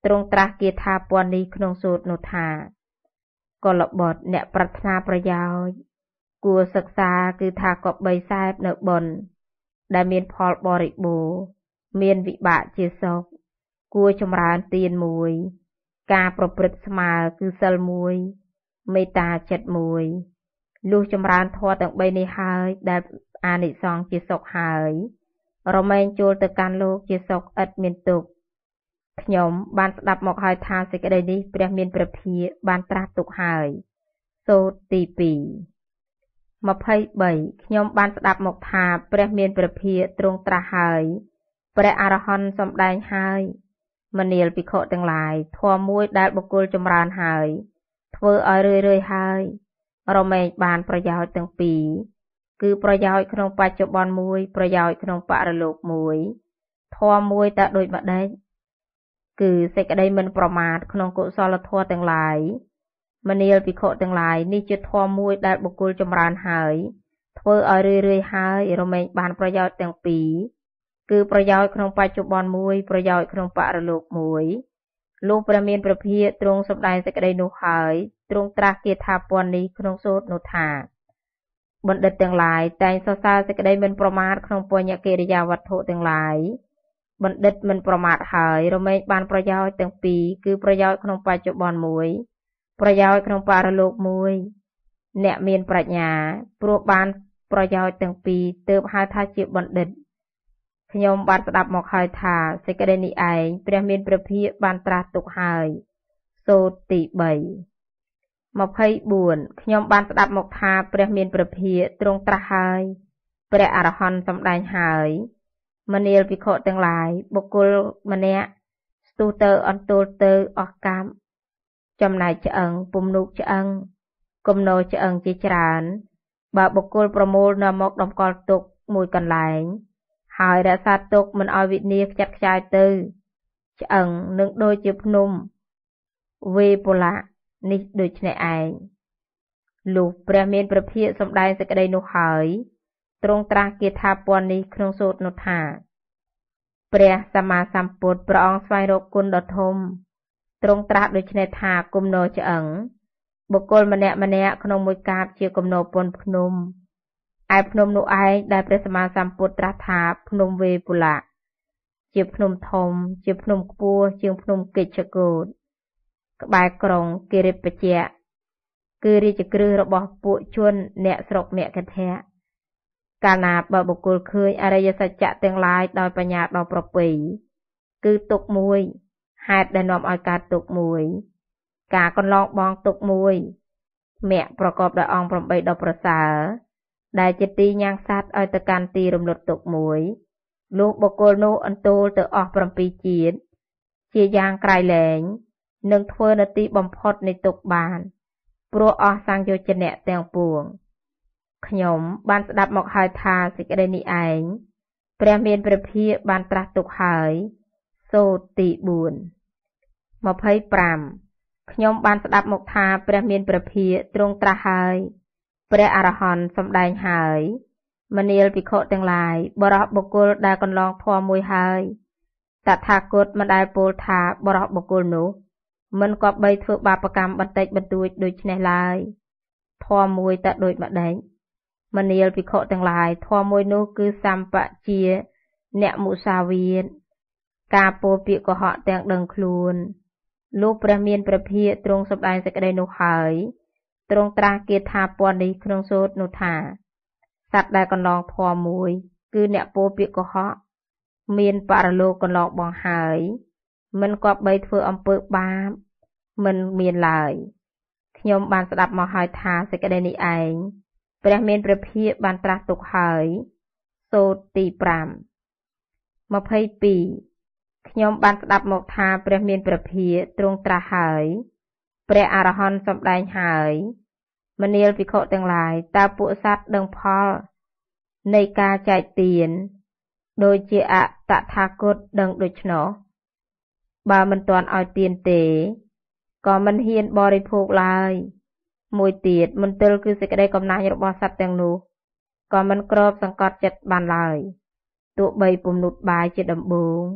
ទ្រង់ត្រាស់គាថាពណ៌នេះក្នុងសូត្រនោះថាកុលបុត្រអ្នកប្រាថ្នាប្រយោជន៍គួរសិក្សាគឺថាគប្បីសែបនៅបុណ្យដែលមានផលបរិបូរណ៍មានវិបាកជាសុខគួរចម្រើនទានមួយការប្រព្រឹត្តស្មើគឺសិលមួយមេត្តាចិត្តមួយលុះចម្រើនធម៌ទាំងបីនេះហើយដែលអានិសង្សជាសុខហើយរមែងចូលទៅកាន់លោកជាសុខឥតមានទុក្ខខ្ញុំបានស្ដាប់មកហើយថាសេចក្តីនេះព្រះមានព្រះភិក្ខបានត្រាស់ទុកហើយសូត្រទីពីរ ម្ភៃបីខ្ញុំបានស្ដាប់មកថាព្រះមានព្រះភិក្ខទ្រង់ត្រាស់ហើយព្រះអរហន្តសម្ដែងហើយមនាលភិក្ខុទាំងឡាយធម៌មួយដែលបុគ្គលចម្រើនហើយធ្វើឲ្យរឿយរឿយហើយរមែងបានប្រយោជន៍ទាំងពីរគឺប្រយោជន៍ក្នុងបច្ចុប្បន្នមួយប្រយោជន៍ក្នុងបរលោកមួយធម៌មួយតែដូចម្ដេចគឺសេចក្តីមិនប្រមាទក្នុងកុសលធម៌ទាំងឡាយមនាលភិក្ខុទាំងឡាយនេះជាធម៌មួយដែលបុគ្គលចម្រើនហើយធ្វើឲ្យរឿយរឿយហើយរមែងបានប្រយោជន៍ទាំងពីរគឺប្រយោជន៍ក្នុងបច្ចុប្បន្នមួយប្រយោជន៍ក្នុងបរលោកមួយលុះព្រះមានព្រះភិក្ខទ្រង់សម្ដែងសេចក្តីនោះហើយទ្រង់ត្រាស់គាថាពណ៌នេះក្នុងសូត្រនោះថាបណ្ឌិតទាំងឡាយតែងសរសើរសេចក្តីមិនប្រមាទក្នុងពុញ្ញកិរិយាវត្ថុទាំងឡាយបណ្ឌិតមិនប្រមាទហើយរមែងបានប្រយោជន៍ទាំងពីរគឺប្រយោជន៍ក្នុងបច្ចុប្បន្នមួយប្រយោជន៍ក្នុងបរលោកមួយអ្នកមានប្រាជ្ញាព្រោះបានប្រយោជន៍ទាំងពីរទើបហៅថាជាបណ្ឌិតខ្ញុំបានស្ដាប់មកហើយថាសេចក្តីនេះឯងព្រះមានព្រះភិក្ខបានត្រាស់ទុកហើយសូត្រទីបី ម្ភៃបួនខ្ញុំបានស្ដាប់មកថាព្រះមានព្រះភិក្ខទ្រង់ត្រាស់ហើយព្រះអរហន្តសម្ដែងហើយមនាលភិក្ខុទាំងឡាយបុគ្គលម្នាក់ស្ទុះទៅអន្ទោលទៅអស់កម្មចំណែកឆ្អឹងពំនូកឆ្អឹងគំនរឆ្អឹងជាច្រើនបើបុគ្គលប្រមូលនាំមកតម្កល់ទុកមួយកន្លែងហើយរក្សាទុកមិនឲ្យវិនាសខ្ចាត់ខ្ចាយទៅឆ្អឹងនឹងដូចជាភ្នំវេពលៈនេះដូចនេះឯងលុះព្រះមានព្រះភិក្ខសម្ដែងសេចក្តីនោះហើយទ្រង់ត្រាស់គាថាពណ៌នេះក្នុងសូត្រនោះថាព្រះសម្មាសម្ពុទ្ធព្រះអង្គស្វែងរកគុណដ៏ធំទ្រង់ត្រាស់ដូចនេះថាគំនរឆ្អឹងបុគ្គលម្នាក់ម្នាក់ក្នុងមួយកាបជាគំនរពន្ធភ្នំឯភ្នំនោះឯងដែលព្រះសម្មាសម្ពុទ្ធត្រាស់ថាភ្នំវេពលៈជាភ្នំធំជាភ្នំខ្ពស់ជាងភ្នំកិច្ចកូដក្បែរក្រុងគិរិបជ្ជៈគឺរាជក្រឹសរបស់ពួកជនអ្នកស្រុកមគ្គធៈកាលណាបើបុគ្គលឃើញអរិយសច្ចៈទាំងឡាយដោយបញ្ញាដ៏ប្រពៃគឺទុកមួយហេតុដែលនាំឲ្យកើតទុកមួយការកន្លងបងទុកមួយមគ្គប្រកបដោយអង្គប្រាំបីដ៏ប្រសើរដែលជាទីញ៉ាំងសត្វឲ្យទៅកាន់ទីរំលត់ទុកមួយលុះបុគ្គលនោះអន្ទោលទៅអស់ប្រាំពីរជាតិជាយ៉ាងក្រៃលែងនឹងធ្វើនៅទីបំផុតនៃទុកបានព្រោះអស់សង្យោជនៈទាំងពួងខ្ញុំបានស្ដាប់មកហើយថាសេចក្តីនេះឯងព្រះមានព្រះភិក្ខបានត្រាស់ទុកហើយសូត្រទីបួន ម្ភៃប្រាំខ្ញុំបានស្ដាប់មកថាព្រះមានព្រះភិក្ខទ្រង់ត្រាស់ហើយព្រះអរហន្តសម្ដែងហើយមនាលភិក្ខុទាំងឡាយបរិះបុគ្គលដែលកន្លងធម៌មួយហើយតថាគតមិនដែលពោលថាបរិះបុគ្គលនោះមិនគប្បីធ្វើបាបកម្មបន្តិចបន្តួចដូចនេះឡើយធម៌មួយតែដូចម្ដេចមនាលភិក្ខុទាំងឡាយធម៌មួយនោះគឺសម្បជាអ្នកមុសាវាទការពោលពាក្យកុហកទាំងដឹងខ្លួនលុះព្រះមានព្រះភិក្ខទ្រង់សម្ដែងសេចក្តីនោះហើយទ្រង់ត្រាស់គាថាពណ៌នេះក្នុងសូត្រនោះថាសត្វដែលកន្លងធម៌មួយគឺអ្នកពោលពាក្យកុហកមានបរលោកកន្លងបងហើយមិនគប្បីធ្វើអំពើបាបមិនមានឡើយខ្ញុំបានស្ដាប់មកហើយថាសេចក្តីនេះឯងព្រះមានព្រះភិក្ខបានត្រាស់ទុកហើយសូត្រទីប្រាំ ម្ភៃពីរខ្ញុំបានស្ដាប់មកថាព្រះមានព្រះភិក្ខទ្រង់ត្រាស់ហើយព្រះអរហន្តសម្ដែងហើយមនាលភិក្ខុទាំងឡាយតើពួកសត្វដឹងផលនៃការចែកទានដូចជាអតថាគតដឹងដូច្នោះបើមិនទាន់ឲ្យទានទេក៏មិនហ៊ានបរិភោគឡើយមួយទៀតមន្ទិលគឺសេចក្តីកំណាញ់របស់សត្វទាំងនោះក៏មិនគ្របសង្កត់ចិត្តបានឡើយទោះបីពំនុតបាយជាដំបូង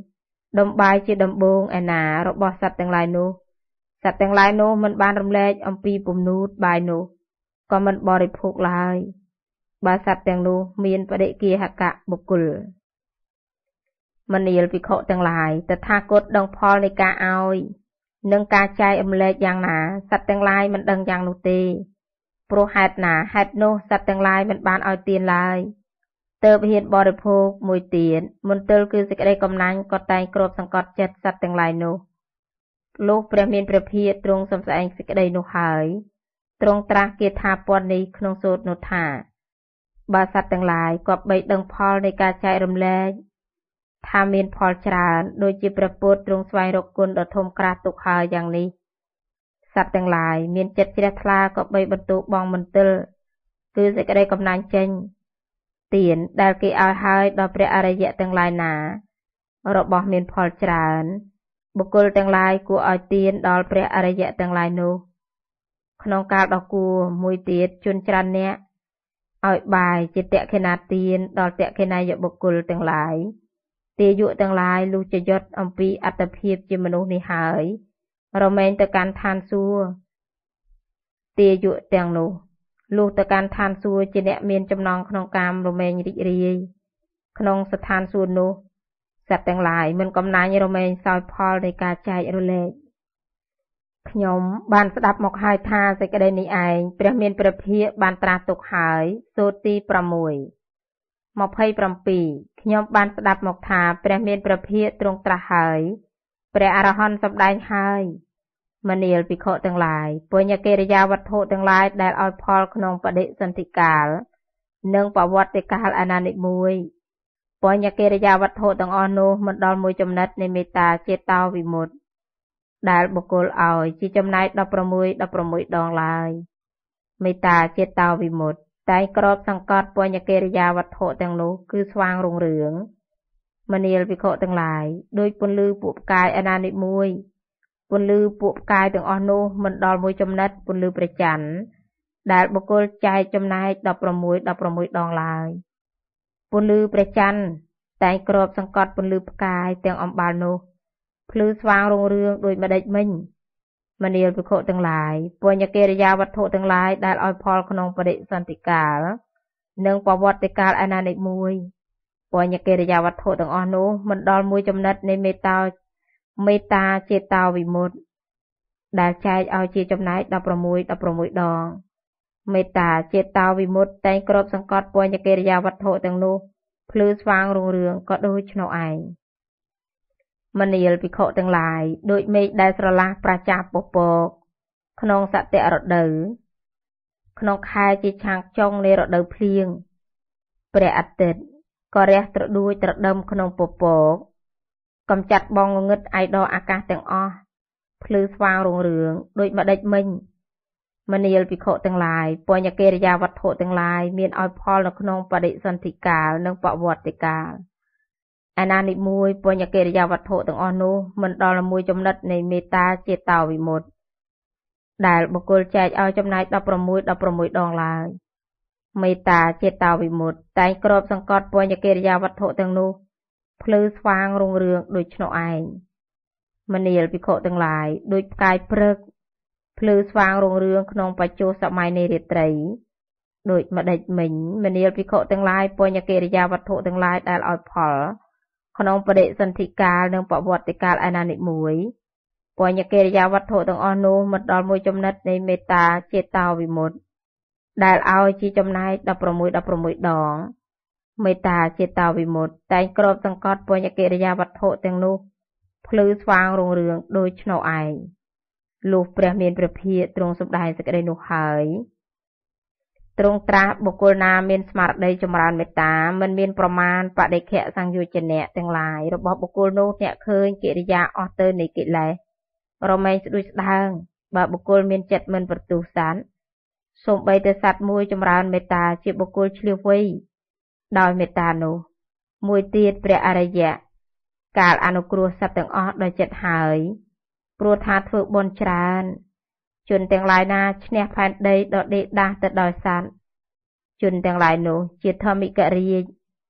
ដុំបាយជាដំបូងឯណារបស់សត្វទាំងឡាយនោះសត្វទាំងឡាយនោះមិនបានរំលែកអំពីពំនូតបាយនោះក៏មិនបរិភោគឡើយបើសត្វទាំងនោះមានបដិគាហកៈបុគ្គលមនាលភិក្ខុទាំងឡាយតថាគតដឹងផលនៃការឲ្យនិងការចែករំលែកយ៉ាងណាសត្វទាំងឡាយមិនដឹងយ៉ាងនោះទេព្រោះហេតុណាហេតុនោះសត្វទាំងឡាយមិនបានឲ្យទានឡើយទើបហ៊ានបរិភោគមួយទៀតមន្ទិលគឺសេចក្តីកំណាញ់ក៏តែងគ្របសង្កត់ចិត្តសត្វទាំងឡាយនោះលុះព្រះមានព្រះភិក្ខទ្រង់សំស្ដែងសេចក្តីនោះហើយទ្រង់ត្រាស់គាថាពន់នេះក្នុងសូត្រនោះថាបើសត្វទាំងឡាយគប្បីដឹងផលនៃការចែករំលែកថាមានផលច្រើនដូចជាព្រះពុទ្ធទ្រង់ស្វែងរកគុណដ៏ធំក្រាស់ទុកហើយយ៉ាងនេះសត្វទាំងឡាយមានចិត្តជ្រះថ្លាគប្បីបន្ទោបងមន្ទិលគឺសេចក្តីកំណាញ់ចេញទានដែលគេឲ្យហើយដល់ព្រះអរិយៈទាំងឡាយណារបស់មានផលច្រើនបុគ្គលទាំងឡាយគួរឲ្យទានដល់ព្រះអរិយៈទាំងឡាយនោះក្នុងកាលដ៏គួរមួយទៀតជនច្រើនអ្នកឲ្យបាយជាតក្ខិណាទានដល់តក្ខិណាយបុគ្គលទាំងឡាយទាយុទាំងឡាយលុះជាយត់អំពីអត្តភាពជាមនុស្សនេះហើយរមែងទៅកាន់ឋានសួគ៌ទាយុទាំងនោះលុះទៅកាន់ឋានសួគ៌ជាអ្នកមានចំណងក្នុងកាមរមែងរីករាយក្នុងស្ថានសួគ៌នោះសត្វទាំងឡាយមិនកំណាញ់រមែងសោយផលនៃការចែករលែកខ្ញុំបានស្ដាប់មកហើយថាសេចក្តីនេះឯងព្រះមានព្រះភិក្ខបានត្រាស់ទុកហើយសូត្រទីប្រាំមួយ ម្ភៃប្រាំពីរខ្ញុំបានស្ដាប់មកថាព្រះមានព្រះភិក្ខទ្រង់ត្រាស់ហើយព្រះអរហន្តសម្ដែងហើយមនាលភិក្ខុទាំងឡាយពុញ្ញកិរិយាវត្ថុទាំងឡាយដែលឲ្យផលក្នុងបដិសន្ធិកាលនិងបវត្តិកាលអណានិមួយបញ្ញកិរិយាវត្ថុទាំងអស់នោះមិនដល់មួយចំណិតនៃមេត្តាចេតោវិមុតតិដែលបុគ្គលឲ្យជាចំណែកដប់ប្រាំមួយ ដប់ប្រាំមួយដងឡើយមេត្តាចេតោវិមុតតិតែក្របសង្កត់បញ្ញកិរិយាវត្ថុទាំងនោះគឺស្វាងរុងរឿងមនាលភិក្ខុទាំងឡាយដោយពន្លឺពួកផ្កាយអណានិមួយពន្លឺពួកផ្កាយទាំងអស់នោះមិនដល់មួយចំណិតពន្លឺព្រះច័ន្ទដែលបុគ្គលចែកចំណែកដប់ប្រាំមួយ ដប់ប្រាំមួយដងឡើយពន្លឺព្រះច័ន្ទតែងក្របសង្កត់ពន្លឺផ្កាយទាំងអំបាលនោះភ្លឺស្វាងរុងរឿងដោយម្ដេចមិញមនាលភិក្ខុទាំងឡាយបញ្ញកិរិយាវត្ថុទាំងឡាយដែលឲ្យផលក្នុងបដិសន្ធិកាលនិងបវត្តិកាលអណានិមួយបញ្ញកិរិយាវត្ថុទាំងអស់នោះមិនដល់មួយចំណិតនៃមេត្តាមេត្តាចេតោវិមុតតិដែលចែកឲ្យជាចំណែកដប់ប្រាំមួយ ដប់ប្រាំមួយដងមេត្តាចេតោវិមុតតិតែងគ្របសង្កត់បញ្ញកិរិយាវត្ថុទាំងនោះភ្លឺស្វាងរុងរឿងក៏ដូចនោះឯងមនាលភិក្ខុទាំងឡាយដូចមេឃដែលស្រឡះប្រចាស់ពពកក្នុងសតិរដូវក្នុងខែជាឆាំងចុងនៃរដូវភ្លៀងព្រះអាទិត្យក៏រះត្រដួចត្រដឹមក្នុងពពកកំចាត់បងងងឹតឯដអាកាសទាំងអស់ភ្លឺស្វាងរុងរឿងដូចម្ដេចមិញមនាលភិក្ខុទាំងឡាយបញ្ញកិរិយាវត្ថុទាំងឡាយមានឲ្យផលនៅក្នុងបដិសន្ធិកាលនិងបវត្តិកាលអណានិមួយបញ្ញកិរិយាវត្ថុទាំងអស់នោះមិនដល់មួយចំណិតនៃមេត្តាចេតោវិមុតតិដែលបុគ្គលចែកឲ្យចំណែកដប់ប្រាំមួយ ដប់ប្រាំមួយដងឡើយមេត្តាចេតោវិមុតតិតែងគ្របសង្កត់បញ្ញកិរិយាវត្ថុទាំងនោះភ្លឺស្វាងរុងរឿងដូចនោះឯងមនាលភិក្ខុទាំងឡាយដូចផ្កាយព្រឹកភ្លឺស្វាងរុងរឿងក្នុងបច្ចុប្បន្នសម័យនៃរាត្រីដូចម្ដេចមិញមនាលភិក្ខុទាំងឡាយបញ្ញកិរិយាវត្ថុទាំងឡាយដែលឲ្យផលក្នុងបដិសន្ធិកាលនិងបវត្តិកាលអណានិមួយបញ្ញកិរិយាវត្ថុទាំងអស់នោះមិនដល់មួយចំណិតនៃមេត្តាចេតោវិមុតតិដែលឲ្យជាចំណែកដប់ប្រាំមួយ ដប់ប្រាំមួយដងមេត្តាចេតោវិមុតតិតែងគ្របសង្កត់បញ្ញកិរិយាវត្ថុទាំងនោះភ្លឺស្វាងរុងរឿងដូចនោះឯងលុះព្រះមានព្រះភិក្ខទ្រង់សម្ដែងសេចក្តីនោះហើយទ្រង់ត្រាស់បុគ្គលណាមានស្មារតីចម្រើនមេត្តាមិនមានប្រមាណបដិខៈសង្យុជ្ជនៈទាំងឡាយរបស់បុគ្គលនោះអ្នកឃើញកិរិយាអស់ទៅនៃកិលេសរមែងស្ដួចស្ដើងបើបុគ្គលមានចិត្តមិនប្រទុះសត្វសូម្បីតែសត្វមួយចម្រើនមេត្តាជាបុគ្គលឆ្លៀសវៃដោយមេត្តានោះមួយទៀតព្រះអរិយៈកាលអនុគ្រោះសត្វទាំងអស់ដោយចិត្តហើយព្រោះថាធ្វើបុណ្យច្រើនជនទាំងឡាយណាឈ្នះផែនដីដដេកដាស់ទៅដោយសត្វជនទាំងឡាយនោះជាធម្មិករាជ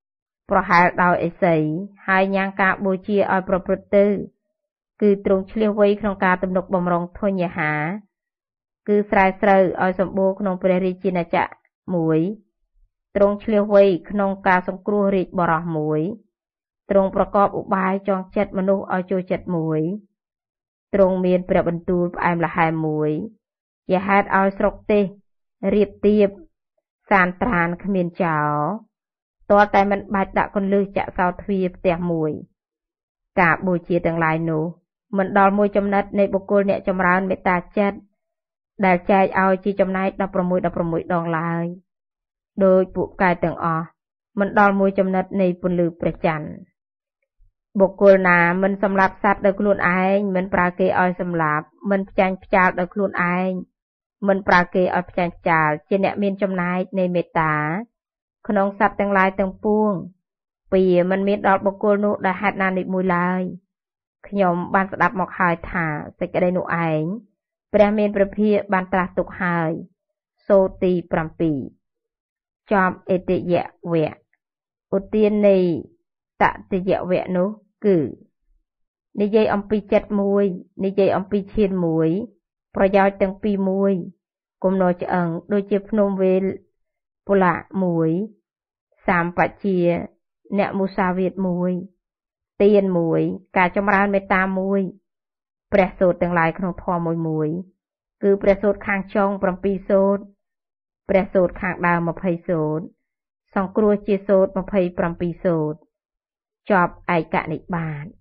ប្រហែលដោយឥសីហើយញ៉ាំងការបូជាឲ្យប្រព្រឹត្តទៅគឺទ្រង់ឆ្លៀសវៃក្នុងការទំនុកបំរុងធញ្ញហាគឺស្រែស្រូវឲ្យសម្បូរក្នុងព្រះរាជាណាចក្រមួយទ្រង់ឆ្លៀសវៃក្នុងការសង្គ្រោះរាជបរោះមួយទ្រង់ប្រកបឧបាយចងចិត្តមនុស្សឲ្យចូលចិត្តមួយទ្រង់មានព្រះបន្ទូលផ្អែមល្ហែមមួយជាហេតុឲ្យស្រុកទេសរៀបទៀបសានត្រានគ្មានចោលទាល់តែមិនបាច់ដាក់កន្លឹះចាក់សោទ្វារផ្ទះមួយការបូជាទាំងឡាយនោះមិនដល់មួយចំណិតនៃបុគ្គលអ្នកចម្រើនមេត្តាចិត្តដែលចែកឲ្យជាចំណែកដប់ប្រាំមួយដប់ប្រាំមួយដងឡើយដោយពួកកែទាំងអស់មិនដល់មួយចំណិតនៃពន្លឺព្រះច័ន្ទបុគ្គលណាមិនសម្លាប់សត្វដោយខ្លួនឯងមិនប្រើគេឲ្យសម្លាប់មិនផ្ចាញ់ផ្ចាលដោយខ្លួនឯងមិនប្រើគេឲ្យផ្ចាញ់ផ្ចាលជាអ្នកមានចំណែកនៃមេត្តាក្នុងសត្វទាំងឡាយទាំងពួងពីមិនមានដល់បុគ្គលនោះដែលហេតុណានេះមួយឡើយខ្ញុំបានស្ដាប់មកហើយថាសេចក្តីនោះឯងព្រះមានព្រះភិក្ខបានត្រាស់ទុកហើយសូត្រទីប្រាំពីរចប់អេតិយវៈឧទាននៃតតិយវៈនោះគឺនិយាយអំពីចិត្តមួយនិយាយអំពីឈានមួយប្រយោជន៍ទាំងពីរមួយគំនរឆ្អឹងដូចជាភ្នំវេលពលៈមួយសាមបជាអ្នកមុសាវាទមួយទានមួយការចម្រើនមេត្តាមួយព្រះសូត្រទាំងឡាយក្នុងធម៌មួយមួយគឺព្រះសូត្រខាងចុងប្រាំពីរសូត្រព្រះសូត្រខាងដើមម្ភៃសូត្រសង្គ្រោះជាសូត្រម្ភៃប្រាំពីរសូត្រចប់ឯកនិបាត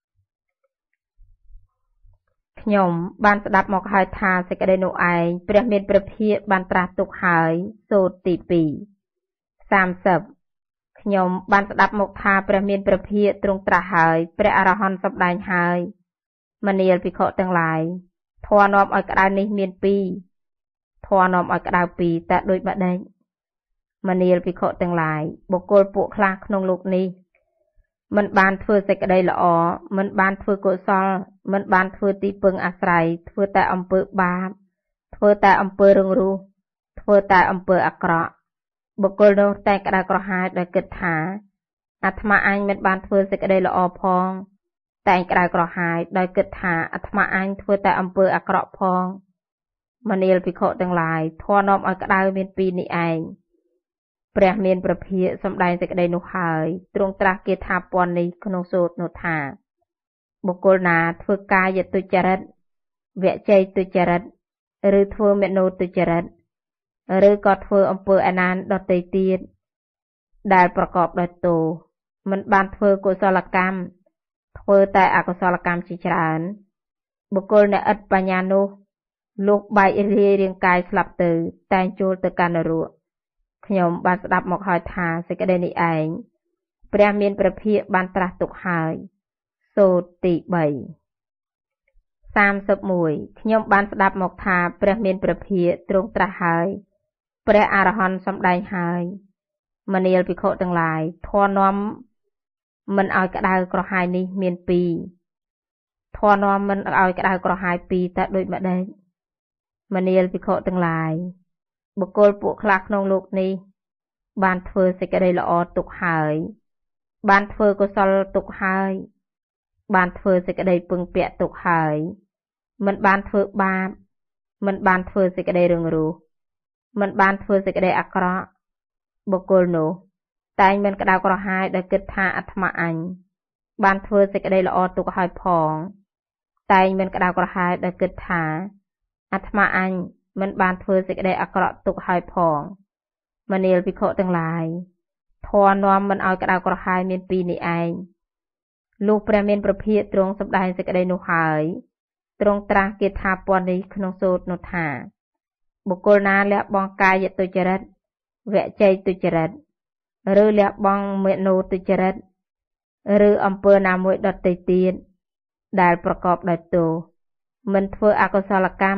ខ្ញុំបានស្ដាប់មកហើយថាសេចក្តីនោះឯងព្រះមានព្រះភិក្ខបានត្រាស់ទុកហើយសូត្រទីពីរសាមសិបខ្ញុំបានស្ដាប់មកថាព្រះមានព្រះភិក្ខទ្រង់ត្រាស់ហើយព្រះអរហន្តសម្ដែងហើយមនាលភិក្ខុទាំងឡាយធម៌នាំឲ្យក្តៅនេះមានពីរធម៌នាំឲ្យក្តៅពីរតែដូចម្ដេចមនាលភិក្ខុទាំងឡាយបុគ្គលពួកខ្លះក្នុងលោកនេះមិនបានធ្វើសេចក្តីល្អមិនបានធ្វើកុសលមិនបានធ្វើទីពឹងអាស្រ័យធ្វើតែអំពើបាបធ្វើតែអំពើរឹងរូសធ្វើតែអំពើអាក្រក់បុគ្គលនោះតែក្តៅក្រហាយដោយគិតថាអាត្មាអញមិនបានធ្វើសេចក្តីល្អផងតែក្តៅក្រហាយដោយគិតថាអាត្មាអញធ្វើតែអំពើអាក្រក់ផងមនាលភិក្ខុទាំងឡាយធម៌នាំឲ្យក្តៅមានពីរនេះឯងព្រះមានព្រះភិក្ខសម្ដែងសេចក្តីនោះហើយទ្រង់ត្រាស់គាថាពន់នេះក្នុងសូត្រនោះថាបុគ្គលណាធ្វើកាយទុច្ចរិតវចីទុច្ចរិតឬធ្វើមនោទុច្ចរិតឬក៏ធ្វើអំពើអនានដទៃទៀតដែលប្រកបដោយទោសមិនបានធ្វើកុសលកម្មធ្វើតែអកុសលកម្មជាច្រើនបុគ្គលអ្នកឥតបញ្ញានោះលុះបែករាយរាងកាយស្លាប់ទៅតែងចូលទៅកាន់នរកខ្ញុំបានស្ដាប់មកហើយថាសេចក្តីនេះឯងព្រះមានព្រះភិក្ខបានត្រាស់ទុកហើយសូត្រទីបីសាមសិបមួយខ្ញុំបានស្ដាប់មកថាព្រះមានព្រះភិក្ខទ្រង់ត្រាស់ហើយព្រះអរហន្តសម្ដែងហើយមនាលភិក្ខុទាំងឡាយធម៌នាំមិនឲ្យក្តៅក្រហាយនេះមានពីរធម៌នាំមិនឲ្យក្តៅក្រហាយពីរតែដូចម្ដេចមនាលភិក្ខុទាំងឡាយបុគ្គលពួកខ្លះក្នុងលោកនេះបានធ្វើសេចក្តីល្អទុកហើយបានធ្វើកុសលទុកហើយបានធ្វើសេចក្តីពឹងពាក់ទុកហើយមិនបានធ្វើបាបមិនបានធ្វើសេចក្តីរឹងរូសមិនបានធ្វើសេចក្តីអាក្រក់បុគ្គលនោះតែងមិនក្តៅក្រហាយដោយគិតថាអាត្មាអញបានធ្វើសេចក្តីល្អទុកហើយផងតែងមិនក្តៅក្រហាយដោយគិតថាអាត្មាអញមិនបានធ្វើសេចក្តីអាក្រក់ទុកហើយផងមនាលភិក្ខុទាំងឡាយធម៌នាំមិនឲ្យក្តៅក្រហាយមានពីរនេះឯងលុះព្រះមានព្រះភិក្ខទ្រង់សម្ដែងសេចក្តីនោះហើយទ្រង់ត្រាស់គាថាពន់នេះក្នុងសូត្រនោះថាបុគ្គលណាលះបង់កាយទុច្ចរិតវចីទុច្ចរិតឬលះបង់មនោទុច្ចរិតឬអំពើណាមួយដទៃទៀតដែលប្រកបដោយទោសមិនធ្វើអកុសលកម្ម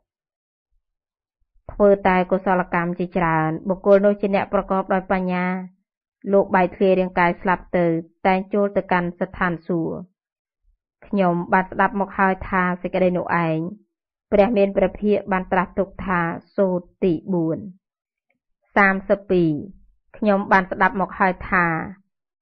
ធ្វើតែកុសលកម្មជាច្រើនបុគ្គលនោះជាអ្នកប្រកបដោយបញ្ញាលោកបែកធ្លាយរាងកាយស្លាប់ទៅតែងចូលទៅកាន់ស្ថានសួគ៌ខ្ញុំបានស្ដាប់មកហើយថាសេចក្តីនោះឯងព្រះមានព្រះភិក្ខបានត្រាស់ទុកថាសូត្រទីបួនសាមសិបពីរខ្ញុំបានស្ដាប់មកហើយថា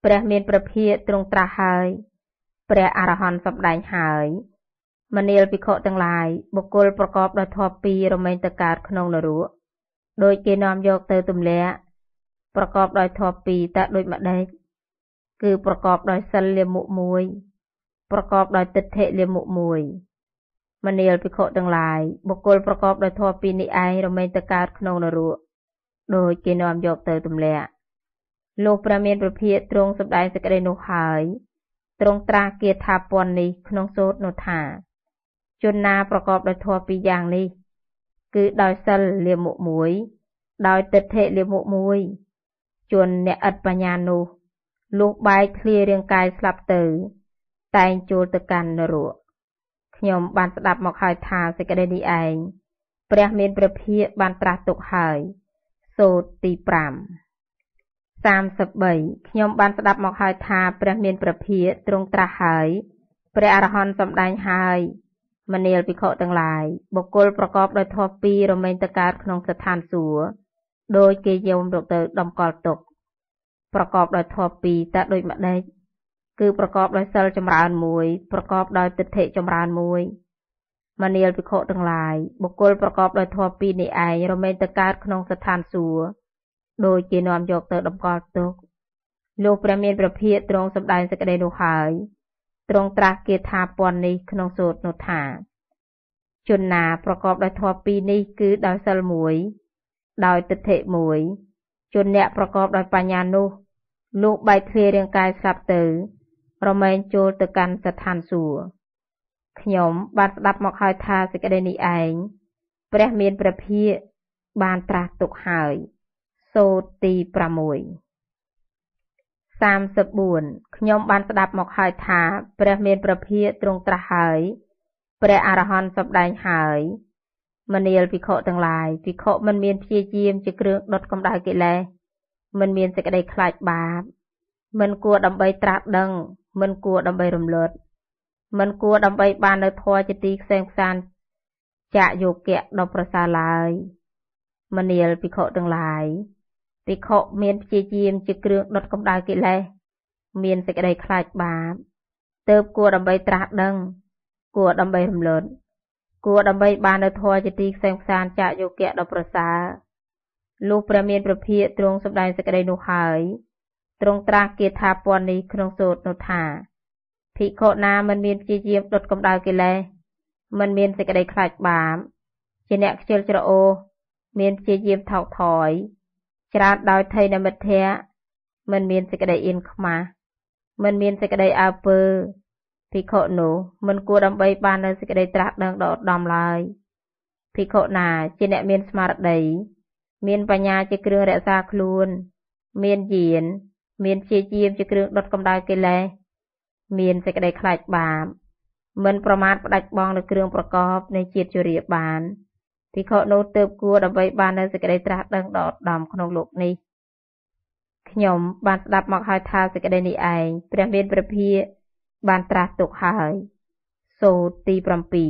ព្រះមានព្រះភិក្ខទ្រង់ត្រាស់ហើយព្រះអរហន្តសម្ដែងហើយមនាលភិក្ខុទាំងឡាយបុគ្គលប្រកបដោយធម៌ពីររមែងទៅកើតក្នុងនរកដោយគេនាំយកទៅទម្លាក់ប្រកបដោយធម៌ពីរតែដូចម្ដេចគឺប្រកបដោយសិលលាមុខមួយប្រកបដោយទិដ្ឋិលាមុខមួយមនាលភិក្ខុទាំងឡាយបុគ្គលប្រកបដោយធម៌ពីរនេះឯងរមែងទៅកើតក្នុងនរកដោយគេនាំយកទៅទម្លាក់លោកព្រះមានព្រះភិក្ខទ្រង់សម្ដែងសេចក្តីនោះហើយទ្រង់ត្រាស់គាថាពន្ធនេះក្នុងសូត្រនោះថាជនណាប្រកបដោយធម៌ពីរយ៉ាងនេះគឺដោយសិលលាមុខមួយដោយទិដ្ឋិលាមុខមួយជនអ្នកឥតបញ្ញានោះលុះបែកធ្លារាងកាយស្លាប់ទៅតែងចូលទៅកាន់នរកខ្ញុំបានស្ដាប់មកហើយថាសេចក្តីនេះឯងព្រះមានព្រះភិក្ខបានត្រាស់ទុកហើយសូត្រទីប្រាំសាមសិបបីខ្ញុំបានស្ដាប់មកហើយថាព្រះមានព្រះភិក្ខទ្រង់ត្រាស់ហើយព្រះអរហន្តសម្ដែងហើយមនាលភិក្ខុទាំងឡាយបុគ្គលប្រកបដោយធម៌ពីររមែងទៅកើតក្នុងស្ថានសួគ៌ដោយគេយកមកទៅតម្កល់ទុកប្រកបដោយធម៌ពីរតែដូចម្ដេចគឺប្រកបដោយសិលចម្រើនមួយប្រកបដោយទិដ្ឋិចម្រើនមួយមនាលភិក្ខុទាំងឡាយបុគ្គលប្រកបដោយធម៌ពីរនេះឯងរមែងទៅកើតក្នុងស្ថានសួគ៌ដោយគេនាំយកទៅតម្កល់ទុកលោកព្រះមានព្រះភិក្ខទ្រង់សម្ដែងសេចក្តីនោះហើយទ្រង់ត្រាស់គាថាពន្ធនេះក្នុងសូត្រនោះថាជនណាប្រកបដោយធម៌ពីរនេះគឺដោយសិលមួយដោយទិដ្ឋិមួយជនអ្នកប្រកបដោយបញ្ញានោះលុះបែកធ្លារាងកាយស្លាប់ទៅរមែងចូលទៅកាន់ស្ថានសួគ៌ខ្ញុំបានស្ដាប់មកហើយថាសេចក្តីនេះឯងព្រះមានព្រះភិក្ខបានត្រាស់ទុកហើយសូត្រទីប្រាំមួយសាមសិបបួនខ្ញុំបានស្ដាប់មកហើយថាព្រះមានព្រះភិក្ខទ្រង់ត្រាស់ហើយព្រះអរហន្តសម្ដែងហើយមនាលភិក្ខុទាំងឡាយភិក្ខុមិនមានព្យាយាមជាគ្រឿងដុតកម្ដៅកិលេសមិនមានសេចក្តីខ្លាចបាបមិនគួរដើម្បីត្រាស់ដឹងមិនគួរដើម្បីរំលត់មិនគួរដើម្បីបាននៅធម៌ជាទីខ្សែងខ្សានចាកយោគៈដ៏ប្រសើរឡើយមនាលភិក្ខុទាំងឡាយភិក្ខុមានព្យាយាមជាគ្រឿងដុតកម្ដៅកិលេសមានសេចក្តីខ្លាចបាបទើបគួរដើម្បីត្រាស់ដឹងគួរដើម្បីរំលត់គួរដើម្បីបាននៅធម៌ជាទីខ្សែងខ្សានចាកយោគៈដ៏ប្រសើរលុះព្រះមានព្រះភិក្ខទ្រង់សម្ដែងសេចក្តីនោះហើយទ្រង់ត្រាស់គាថាពន្ធនេះក្នុងសូត្រនោះថាភិក្ខុណាមិនមានព្យាយាមដុតកម្ដៅកិលេសមិនមានសេចក្តីខ្លាចបាបជាអ្នកខ្ជិលច្រអូសមានព្យាយាមថោកថយច្រាតដោយថៃនមិទ្ធៈមិនមានសេចក្តីអៀនខ្មាស់មិនមានសេចក្តីអើពើភិក្ខុនោះមិនគួរដើម្បីបាននៅសេចក្តីត្រាស់ដឹងដ៏ឧត្តមឡើយភិក្ខុណាជាអ្នកមានស្មារតីមានបញ្ញាជាគ្រឿងរក្សាខ្លួនមានយានមានព្យាយាមជាគ្រឿងដុតកម្ដៅកិលេសមានសេចក្តីខ្លាចបាបមិនប្រមាថផ្ដាច់បង់នៅគ្រឿងប្រកបនៃជាតិជរាបានភិក្ខុនោះទើបគួរដើម្បីបាននៅសេចក្តីត្រាស់ដឹងដ៏ឧត្តមក្នុងលោកនេះខ្ញុំបានស្ដាប់មកហើយថាសេចក្តីនេះឯងព្រះមានព្រះភិក្ខបានត្រាស់ទុកហើយសូត្រទីប្រាំពីរ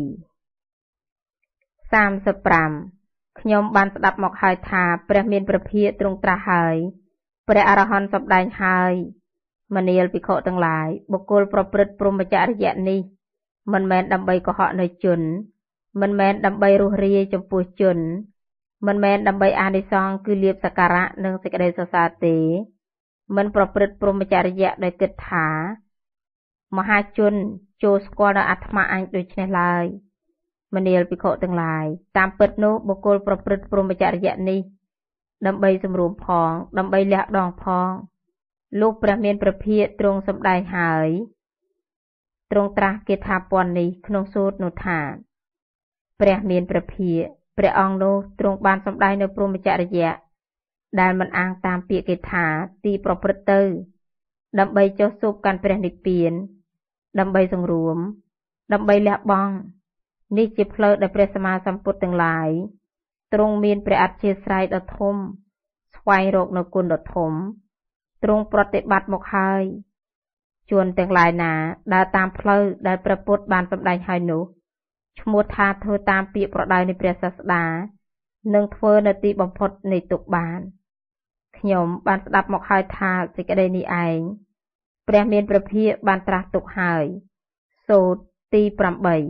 សាមសិបប្រាំខ្ញុំបានស្ដាប់មកហើយថាព្រះមានព្រះភិក្ខទ្រង់ត្រាស់ហើយព្រះអរហន្តសម្ដែងហើយមនាលភិក្ខុទាំងឡាយបុគ្គលប្រព្រឹត្តព្រហ្មចរិយនេះមិនមែនដើម្បីកុហកនៅជនមិនមែនដើម្បីរុះរាយចំពោះជនមិនមែនដើម្បីអានិសង្សគឺលាភសក្ការៈនិងសេចក្តីសរសើរទេមិនប្រព្រឹត្តព្រហ្មចរិយដោយគិតថាមហាជនចូលស្គាល់នៅអាត្មាអញដូច្នេះឡើយមនាលភិក្ខុទាំងឡាយតាមពិតនោះបុគ្គលប្រព្រឹត្តព្រហ្មចរិយនេះដើម្បីសម្រួមផងដើម្បីលះដងផងលោកព្រះមានព្រះភិក្ខទ្រង់សម្ដែងហើយទ្រង់ត្រាស់គាថាពន្ធនេះក្នុងសូត្រនោះថាព្រះមានព្រះភិក្ខព្រះអង្គនោះទ្រង់បានសម្ដែងនៅព្រហ្មចរិយដែលមិនអាងតាមពាក្យគេថាទីប្រព្រឹត្តទៅដើម្បីចុះស៊ប់កាន់ព្រះនិព្វានដើម្បីសង្រួមដើម្បីលះបង់នេះជាផ្លូវដែលព្រះសម្មាសម្ពុទ្ធទាំងឡាយទ្រង់មានព្រះអធ្យាស្រ័យដ៏ធំស្វែងរកនៅគុណដ៏ធំទ្រង់ប្រតិបត្តិមកហើយជួនទាំងឡាយណាដើរតាមផ្លូវដែលព្រះពុទ្ធបានសម្ដែងហើយនោះឈ្មោះថាធ្វើតាមពាក្យប្រដៅនៃព្រះសាស្តានឹងធ្វើនៅទីបំផុតនៃទុក្ខបានខ្ញុំបានស្ដាប់មកហើយថាសេចក្តីនេះឯងព្រះមានព្រះភិក្ខបានត្រាស់ទុកហើយសូត្រទីប្រាំបី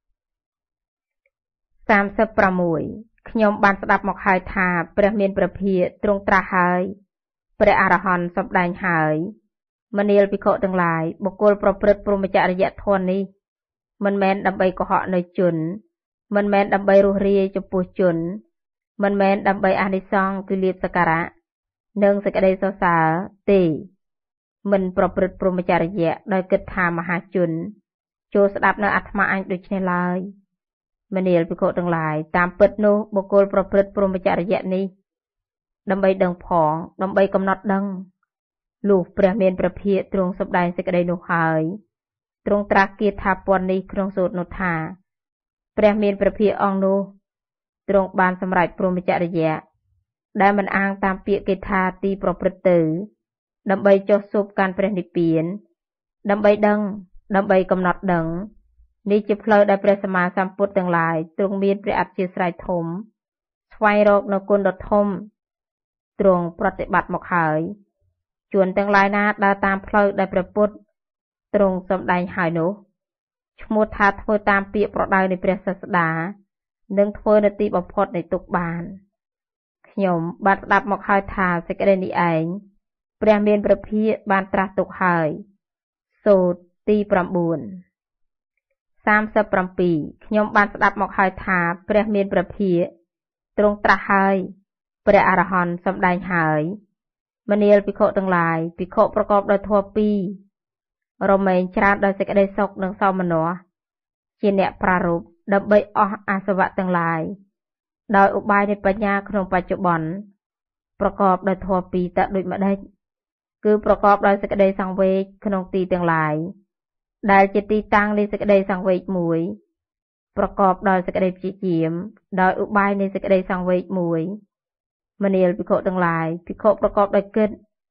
សាមសិបប្រាំមួយខ្ញុំបានស្ដាប់មកហើយថាព្រះមានព្រះភិក្ខទ្រង់ត្រាស់ហើយព្រះអរហន្តសម្ដែងហើយមនាលភិក្ខុទាំងឡាយបុគ្គលប្រព្រឹត្តព្រហ្មចរិយធម៌នេះមិនមែនដើម្បីកុហកនៅជនមិនមែនដើម្បីរស់រាយចំពោះជនមិនមែនដើម្បីអានិសង្សគឺលាភសក្ការៈនិងសេចក្តីសរសើរទេមិនប្រព្រឹត្តព្រហ្មចរិយដោយគិតថាមហាជនចូលស្ដាប់នៅអាត្មាអញដូចនេះឡើយមនាលភិក្ខុទាំងឡាយតាមពិតនោះបុគ្គលប្រព្រឹត្តព្រហ្មចរិយនេះដើម្បីដឹងផងដើម្បីកំណត់ដឹងលុះព្រះមានព្រះភិក្ខទ្រង់សម្ដែងសេចក្តីនោះហើយទ្រង់ត្រាស់គាថាពន់នេះក្នុងសូត្រនោះថាព្រះមានព្រះភិក្ខអង្គនោះទ្រង់បានសម្រេចព្រហ្មចរិយដែលមិនអាងតាមពាក្យគេថាទីប្រព្រឹត្តទៅដើម្បីចុះស៊ប់កាន់ព្រះនិព្វានដើម្បីដឹងដើម្បីកំណត់ដឹងនេះជាផ្លូវដែលព្រះសម្មាសម្ពុទ្ធទាំងឡាយទ្រង់មានព្រះអធ្យាស្រ័យធំស្វែងរកនៅគុណដ៏ធំទ្រង់ប្រតិបត្តិមកហើយជួនទាំងឡាយណាដើរតាមផ្លូវដែលព្រះពុទ្ធទ្រង់សម្ដែងហើយនោះឈ្មោះថាធ្វើតាមពាក្យប្រដៅនៃព្រះសាស្តានិងធ្វើនៅទីបំផុតនៃទុក្ខបានខ្ញុំបានស្ដាប់មកហើយថាសេចក្តីនេះឯងព្រះមានព្រះភិក្ខបានត្រាស់ទុកហើយសូត្រទីប្រាំបួនសាមសិបប្រាំពីរខ្ញុំបានស្ដាប់មកហើយថាព្រះមានព្រះភិក្ខទ្រង់ត្រាស់ហើយព្រះអរហន្តសម្ដែងហើយមនាលភិក្ខុទាំងឡាយភិក្ខុប្រកបដោយធម៌ពីររមែងច្រើនដោយសេចក្តីសុខនិងសោមនស្សជាអ្នកប្រារព្ធដើម្បីអស់អាសវៈទាំងឡាយដោយឧបាយនៃបញ្ញាក្នុងបច្ចុប្បន្នប្រកបដោយធម៌ពីរតដូចម្ដេចគឺប្រកបដោយសេចក្តីសង្វេគក្នុងទីទាំងឡាយដែលជាទីតាំងនៃសេចក្តីសង្វេគមួយប្រកបដោយសេចក្តីព្យាយាមដោយឧបាយនៃសេចក្តីសង្វេគមួយមនាលភិក្ខុទាំងឡាយភិក្ខុប្រកបដោយគិត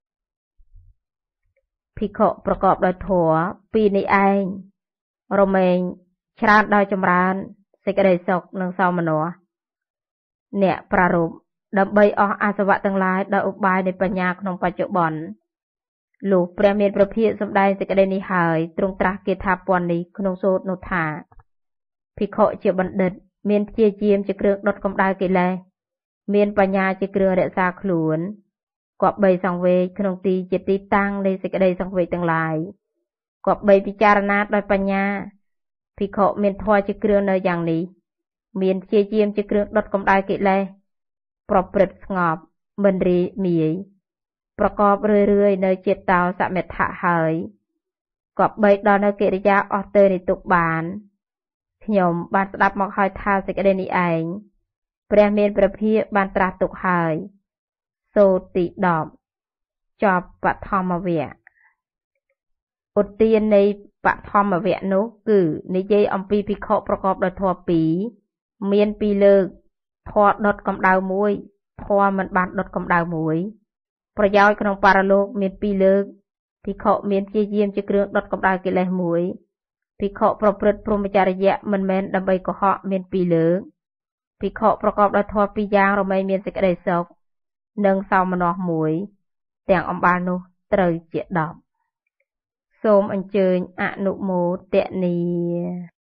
ភិក្ខុប្រកបដោយធម៌ពីរនេះឯងរមែងច្រើនដោយចម្រើនសេចក្តីសុខនិងសោមនស្សអ្នកប្រារព្ធដើម្បីអស់អាសវៈទាំងឡាយដោយឧបាយនៃបញ្ញាក្នុងបច្ចុប្បន្នលុះព្រះមានព្រះភិក្ខសម្ដែងសេចក្តីនេះហើយទ្រង់ត្រាស់គាថាពន់នេះក្នុងសូត្រនោះថាភិក្ខុជាបណ្ឌិតមានព្យាយាមជាគ្រឿងដុតកម្ដៅកិលេសមានបញ្ញាជាគ្រឿងរក្សាខ្លួនគប្បីសង្វេគក្នុងទីជាទីតាំងនៃសេចក្តីសង្វេគទាំងឡាយគប្បីពិចារណាដោយបញ្ញាភិក្ខុមានធម៌ជាគ្រឿងនៅយ៉ាងនេះមានព្យាយាមជាគ្រឿងដុតកម្ដៅកិលេសប្រព្រឹត្តស្ងប់មិនរីមាយប្រកបរឿយរឿយនៅចេតោសមិទ្ធៈហើយគប្បីដល់នៅកិរិយាអស់ទៅនៃទុក្ខបានខ្ញុំបានស្ដាប់មកហើយថាសេចក្តីនេះឯងព្រះមានព្រះភិក្ខបានត្រាស់ទុកហើយសូត្រទីដប់ចប់បឋមវគ្គឧទាននៃបឋមវគ្គនោះគឺនិយាយអំពីភិក្ខុប្រកបដោយធម៌ពីរមានពីរលើកធម៌ដុតកម្ដៅមួយធម៌មិនបានដុតកម្ដៅមួយប្រយោជន៍ក្នុងបរលោកមានពីរលើកភិក្ខុមានព្យាយាមជាគ្រឿងដុតកម្ដៅកិលេសមួយភិក្ខុប្រព្រឹត្តព្រហ្មចរិយមិនមែនដើម្បីកុហកមានពីរលើកភិក្ខុប្រកបដោយធម៌ពីរយ៉ាងរមែងមានសេចក្តីសុខនិងសោមនស្សមួយទាំងអំបាលនោះត្រូវជាដប់សូមអញ្ជើញអនុមោទនា